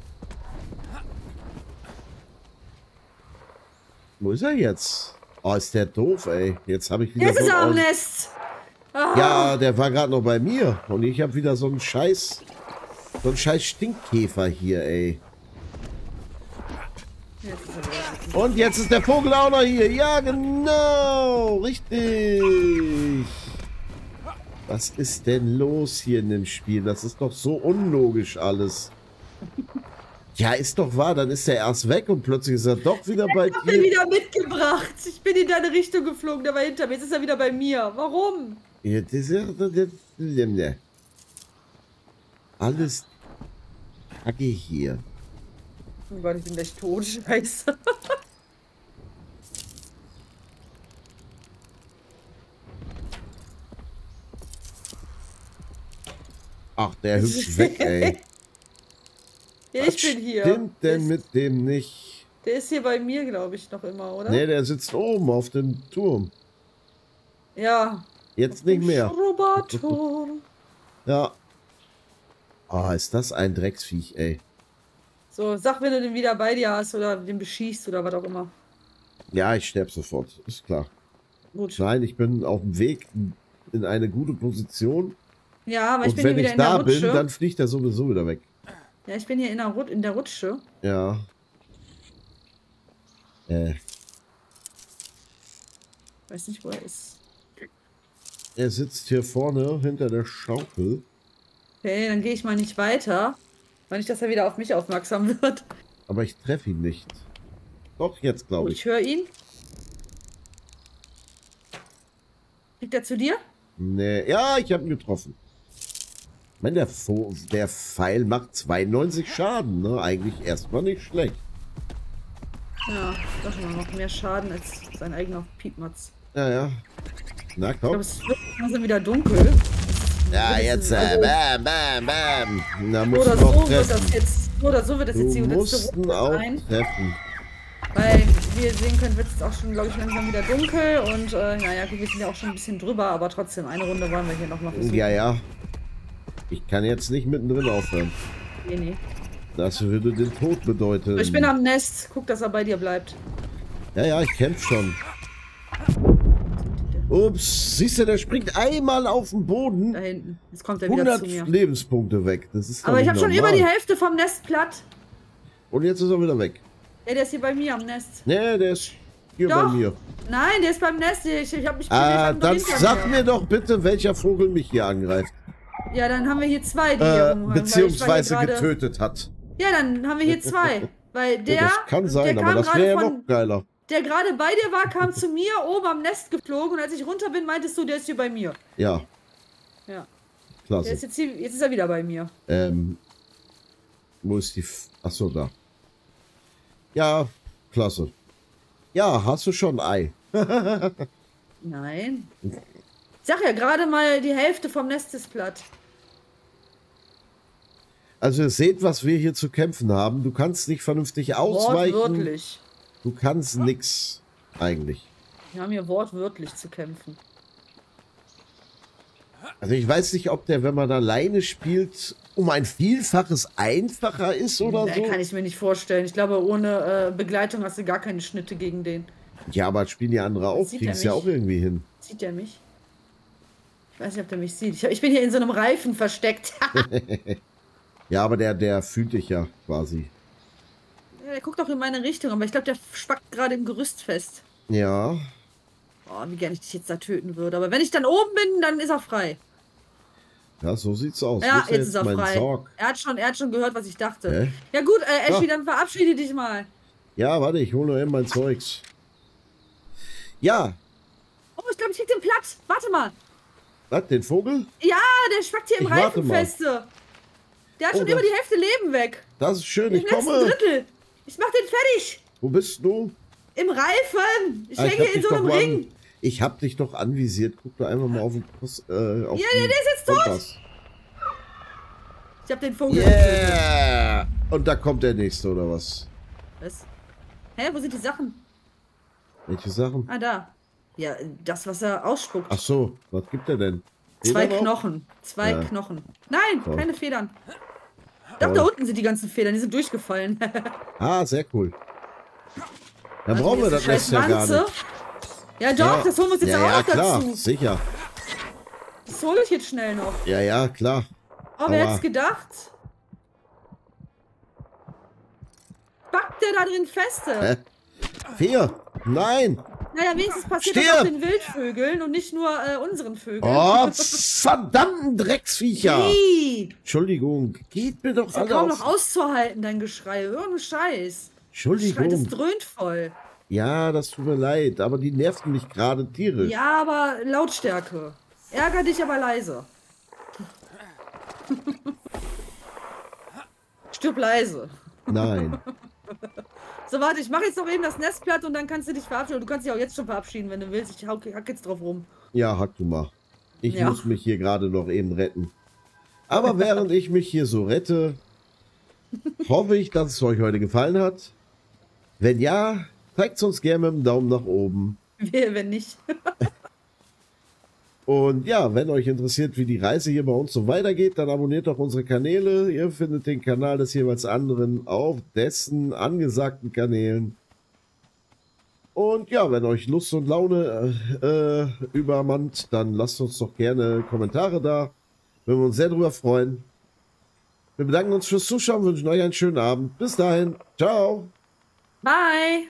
Speaker 2: Wo ist er jetzt? Oh, ist der doof, ey. Jetzt habe ich wieder.
Speaker 1: Jetzt
Speaker 2: so
Speaker 1: ist er am Nest.
Speaker 2: Ah. Ja, der war gerade noch bei mir. Und ich habe wieder so einen Scheiß. So einen Scheiß Stinkkäfer hier, ey.
Speaker 1: Jetzt
Speaker 2: Und jetzt ist der Vogel auch noch hier. Ja, genau. Richtig. Was ist denn los hier in dem Spiel? Das ist doch so unlogisch alles. Ja, ist doch wahr. Dann ist er erst weg und plötzlich ist er doch wieder bei dir. Ich hab
Speaker 1: ihn wieder mitgebracht. Ich bin in deine Richtung geflogen, der war hinter mir. Jetzt ist er wieder bei mir. Warum?
Speaker 2: Ja, das ist alles Kacke hier.
Speaker 1: Oh Gott, ich bin gleich tot. Scheiße.
Speaker 2: Ach, der hüpft weg, ey.
Speaker 1: Ja, ich bin hier.
Speaker 2: Stimmt denn mit dem nicht?
Speaker 1: Der ist hier bei mir, glaube ich, noch immer, oder?
Speaker 2: Nee, der sitzt oben auf dem Turm.
Speaker 1: Ja.
Speaker 2: Jetzt nicht mehr.
Speaker 1: Schrubberturm.
Speaker 2: Ja. Ah, oh, ist das ein Drecksviech, ey.
Speaker 1: So, sag, wenn du den wieder bei dir hast oder den beschießt oder was auch immer.
Speaker 2: Ja, ich sterbe sofort. Ist klar.
Speaker 1: Gut.
Speaker 2: Nein, ich bin auf dem Weg in eine gute Position.
Speaker 1: Ja, aber ich
Speaker 2: Und
Speaker 1: bin
Speaker 2: wenn
Speaker 1: hier wieder
Speaker 2: ich
Speaker 1: in der
Speaker 2: da
Speaker 1: Rutsche.
Speaker 2: bin, dann fliegt er sowieso wieder weg.
Speaker 1: Ja, ich bin hier in der, Rut in der Rutsche.
Speaker 2: Ja. Äh.
Speaker 1: Weiß nicht, wo er ist.
Speaker 2: Er sitzt hier vorne hinter der Schaukel.
Speaker 1: Okay, dann gehe ich mal nicht weiter. Weil nicht, dass er wieder auf mich aufmerksam wird.
Speaker 2: Aber ich treffe ihn nicht. Doch, jetzt glaube
Speaker 1: Oh,
Speaker 2: ich.
Speaker 1: ich höre ihn. Kriegt er zu dir?
Speaker 2: Nee, ja, ich habe ihn getroffen. Ich meine, der, der Pfeil macht zweiundneunzig Schaden, ne? Eigentlich erstmal nicht schlecht.
Speaker 1: Ja, doch mal noch mehr Schaden als sein eigener Piepmatz.
Speaker 2: Ja, ja. Na
Speaker 1: Ich
Speaker 2: komm.
Speaker 1: glaube, es wird langsam wieder dunkel.
Speaker 2: Ja, jetzt, äh, bam, bam, bam. Na, muss
Speaker 1: oder
Speaker 2: noch
Speaker 1: so wird
Speaker 2: treffen.
Speaker 1: das jetzt. Oder so wird das jetzt die
Speaker 2: Du
Speaker 1: letzte
Speaker 2: mussten
Speaker 1: Runde
Speaker 2: auch
Speaker 1: sein.
Speaker 2: treffen.
Speaker 1: Weil, wie ihr sehen könnt, wird es auch schon, glaube ich, langsam wieder dunkel. Und, äh, naja, gut, wir sind ja auch schon ein bisschen drüber, aber trotzdem, eine Runde wollen wir hier noch mal versuchen.
Speaker 2: Ja, ja. Ich kann jetzt nicht mittendrin aufhören.
Speaker 1: Nee, nee.
Speaker 2: Das würde den Tod bedeuten.
Speaker 1: Ich bin am Nest. Guck, dass er bei dir bleibt.
Speaker 2: Ja, ja, ich kämpfe schon. Ups, siehst du, der springt einmal auf den Boden.
Speaker 1: Da hinten. Jetzt kommt er wieder zu mir.
Speaker 2: hundert Lebenspunkte weg. Das ist doch
Speaker 1: Aber ich
Speaker 2: nicht
Speaker 1: habe schon
Speaker 2: normal.
Speaker 1: über die Hälfte vom Nest platt.
Speaker 2: Und jetzt ist er wieder weg.
Speaker 1: Ja, der ist hier bei mir am Nest.
Speaker 2: Nee, der ist hier
Speaker 1: Doch.
Speaker 2: bei mir.
Speaker 1: Nein, der ist beim Nest. Ich, ich habe mich
Speaker 2: Ah,
Speaker 1: ich hab
Speaker 2: dann
Speaker 1: hinter
Speaker 2: sag
Speaker 1: mir.
Speaker 2: mir doch bitte, welcher Vogel mich hier angreift.
Speaker 1: Ja, dann haben wir hier zwei, die
Speaker 2: Äh,
Speaker 1: hier rumhängen, weil ich war hier
Speaker 2: beziehungsweise
Speaker 1: gerade-
Speaker 2: getötet hat.
Speaker 1: Ja, dann haben wir hier zwei. Weil der,
Speaker 2: Ja, das kann sein,
Speaker 1: der
Speaker 2: aber
Speaker 1: kam
Speaker 2: das wäre ja
Speaker 1: gerade von,
Speaker 2: noch geiler.
Speaker 1: der gerade bei dir war, kam zu mir oben am Nest geflogen und als ich runter bin, meintest du, der ist hier bei mir.
Speaker 2: Ja,
Speaker 1: Ja. Der
Speaker 2: klasse.
Speaker 1: ist jetzt, hier, jetzt ist er wieder bei mir.
Speaker 2: Ähm, wo ist die... F Achso, da. Ja, klasse. Ja, hast du schon ein Ei.
Speaker 1: Nein. Ich sag ja gerade mal, die Hälfte vom Nest ist platt.
Speaker 2: Also ihr seht, was wir hier zu kämpfen haben. Du kannst nicht vernünftig ausweichen.
Speaker 1: Wortwörtlich.
Speaker 2: Du kannst nix, eigentlich.
Speaker 1: Wir haben hier wortwörtlich zu kämpfen.
Speaker 2: Also ich weiß nicht, ob der, wenn man alleine spielt, um ein Vielfaches einfacher ist oder
Speaker 1: Nee,
Speaker 2: so.
Speaker 1: kann ich mir nicht vorstellen. Ich glaube, ohne äh, Begleitung hast du gar keine Schnitte gegen den.
Speaker 2: Ja, aber spielen die andere auch,
Speaker 1: Sieht
Speaker 2: kriegen
Speaker 1: er
Speaker 2: es ja
Speaker 1: mich?
Speaker 2: auch irgendwie hin.
Speaker 1: Sieht der mich? Ich weiß nicht, ob der mich sieht. Ich, ich bin hier in so einem Reifen versteckt.
Speaker 2: Ja, aber der, der fühlt dich ja quasi.
Speaker 1: Ja, der guckt auch in meine Richtung, aber ich glaube, der spackt gerade im Gerüst fest.
Speaker 2: Ja.
Speaker 1: Oh, wie gerne ich dich jetzt da töten würde. Aber wenn ich dann oben bin, dann ist er frei.
Speaker 2: Ja, so sieht's aus.
Speaker 1: Ja,
Speaker 2: Wo
Speaker 1: jetzt ist er
Speaker 2: mein
Speaker 1: frei.
Speaker 2: Sorg?
Speaker 1: Er hat, schon, er hat schon gehört, was ich dachte.
Speaker 2: Hä?
Speaker 1: Ja gut, äh, Ashley,
Speaker 2: Ja.
Speaker 1: dann verabschiede dich mal.
Speaker 2: Ja, warte, ich hole nur eben mein Zeugs. Ja,
Speaker 1: Oh, ich glaube, ich krieg den platt. Warte mal.
Speaker 2: was, den Vogel?
Speaker 1: Ja, der schwackt hier im
Speaker 2: Ich warte
Speaker 1: Reifen
Speaker 2: mal.
Speaker 1: feste. Der hat
Speaker 2: Oh,
Speaker 1: schon
Speaker 2: das-
Speaker 1: über die Hälfte Leben weg.
Speaker 2: Das ist schön,
Speaker 1: Im
Speaker 2: ich
Speaker 1: letzten
Speaker 2: komme.
Speaker 1: Drittel. Ich mach den fertig.
Speaker 2: Wo bist du?
Speaker 1: Im Reifen. Ich
Speaker 2: Ah, ich
Speaker 1: hänge
Speaker 2: hab
Speaker 1: in
Speaker 2: dich
Speaker 1: so einem
Speaker 2: doch mal
Speaker 1: Ring.
Speaker 2: an, Ich hab dich doch anvisiert. Guck doch einfach mal auf den Kurs, äh, auf
Speaker 1: Ja,
Speaker 2: den
Speaker 1: der, der ist jetzt tot.
Speaker 2: Kompass.
Speaker 1: Ich hab den Vogel getötet.
Speaker 2: Yeah! Und da kommt der nächste, oder was?
Speaker 1: Was? Hä, wo sind die Sachen?
Speaker 2: Welche Sachen?
Speaker 1: Ah, da. Ja, das, was er ausspuckt.
Speaker 2: Ach so, was gibt er denn?
Speaker 1: Zwei
Speaker 2: Federn auch?
Speaker 1: Knochen. Zwei
Speaker 2: Ja.
Speaker 1: Knochen. Nein,
Speaker 2: Toll.
Speaker 1: keine Federn. Doch,
Speaker 2: Toll.
Speaker 1: da unten sind die ganzen Federn. Die sind durchgefallen.
Speaker 2: Ah, sehr cool. Dann
Speaker 1: Also,
Speaker 2: brauchen wir
Speaker 1: diese
Speaker 2: das Nest
Speaker 1: scheiß
Speaker 2: ja gar
Speaker 1: Wanze.
Speaker 2: nicht.
Speaker 1: Ja, doch, das holen wir uns jetzt
Speaker 2: ja,
Speaker 1: auch
Speaker 2: ja,
Speaker 1: noch
Speaker 2: klar,
Speaker 1: dazu.
Speaker 2: sicher.
Speaker 1: Das hole ich jetzt schnell noch.
Speaker 2: Ja, ja, klar.
Speaker 1: Oh, wer
Speaker 2: Aber-
Speaker 1: hätte es gedacht? Packt der da drin feste?
Speaker 2: Hä? Vier. Nein.
Speaker 1: Naja, wenigstens passiert
Speaker 2: Stirb!
Speaker 1: das auch den Wildvögeln und nicht nur äh, unseren Vögeln.
Speaker 2: Oh, verdammten Drecksviecher.
Speaker 1: Ih,
Speaker 2: Entschuldigung. Geht mir doch
Speaker 1: ist ja
Speaker 2: alle
Speaker 1: kaum noch
Speaker 2: auf.
Speaker 1: auszuhalten, dein Geschrei. Irgendein Scheiß. Das Schrei, das
Speaker 2: Entschuldigung.
Speaker 1: dröhnt voll.
Speaker 2: Ja, das tut mir leid, aber die nerven mich gerade tierisch.
Speaker 1: Ja, aber Lautstärke. Ärger dich aber leise. Stirb leise.
Speaker 2: Nein.
Speaker 1: So, warte, ich mache jetzt noch eben das Nest platt und dann kannst du dich verabschieden. Du kannst dich auch jetzt schon verabschieden, wenn du willst. Ich hack, hack jetzt drauf rum.
Speaker 2: Ja, hack du mal. Ich
Speaker 1: Ja.
Speaker 2: muss mich hier gerade noch eben retten. Aber während ich mich hier so rette, hoffe ich, dass es euch heute gefallen hat. Wenn ja, zeigt es uns gerne mit dem Daumen nach oben.
Speaker 1: Wehe, wenn nicht.
Speaker 2: Und ja, wenn euch interessiert, wie die Reise hier bei uns so weitergeht, dann abonniert doch unsere Kanäle. Ihr findet den Kanal des jeweils anderen auf dessen angesagten Kanälen. Und ja, wenn euch Lust und Laune äh, äh, übermannt, dann lasst uns doch gerne Kommentare da. Würden wir uns sehr drüber freuen. Wir bedanken uns fürs Zuschauen, wünschen euch einen schönen Abend. Bis dahin. Ciao.
Speaker 1: Bye.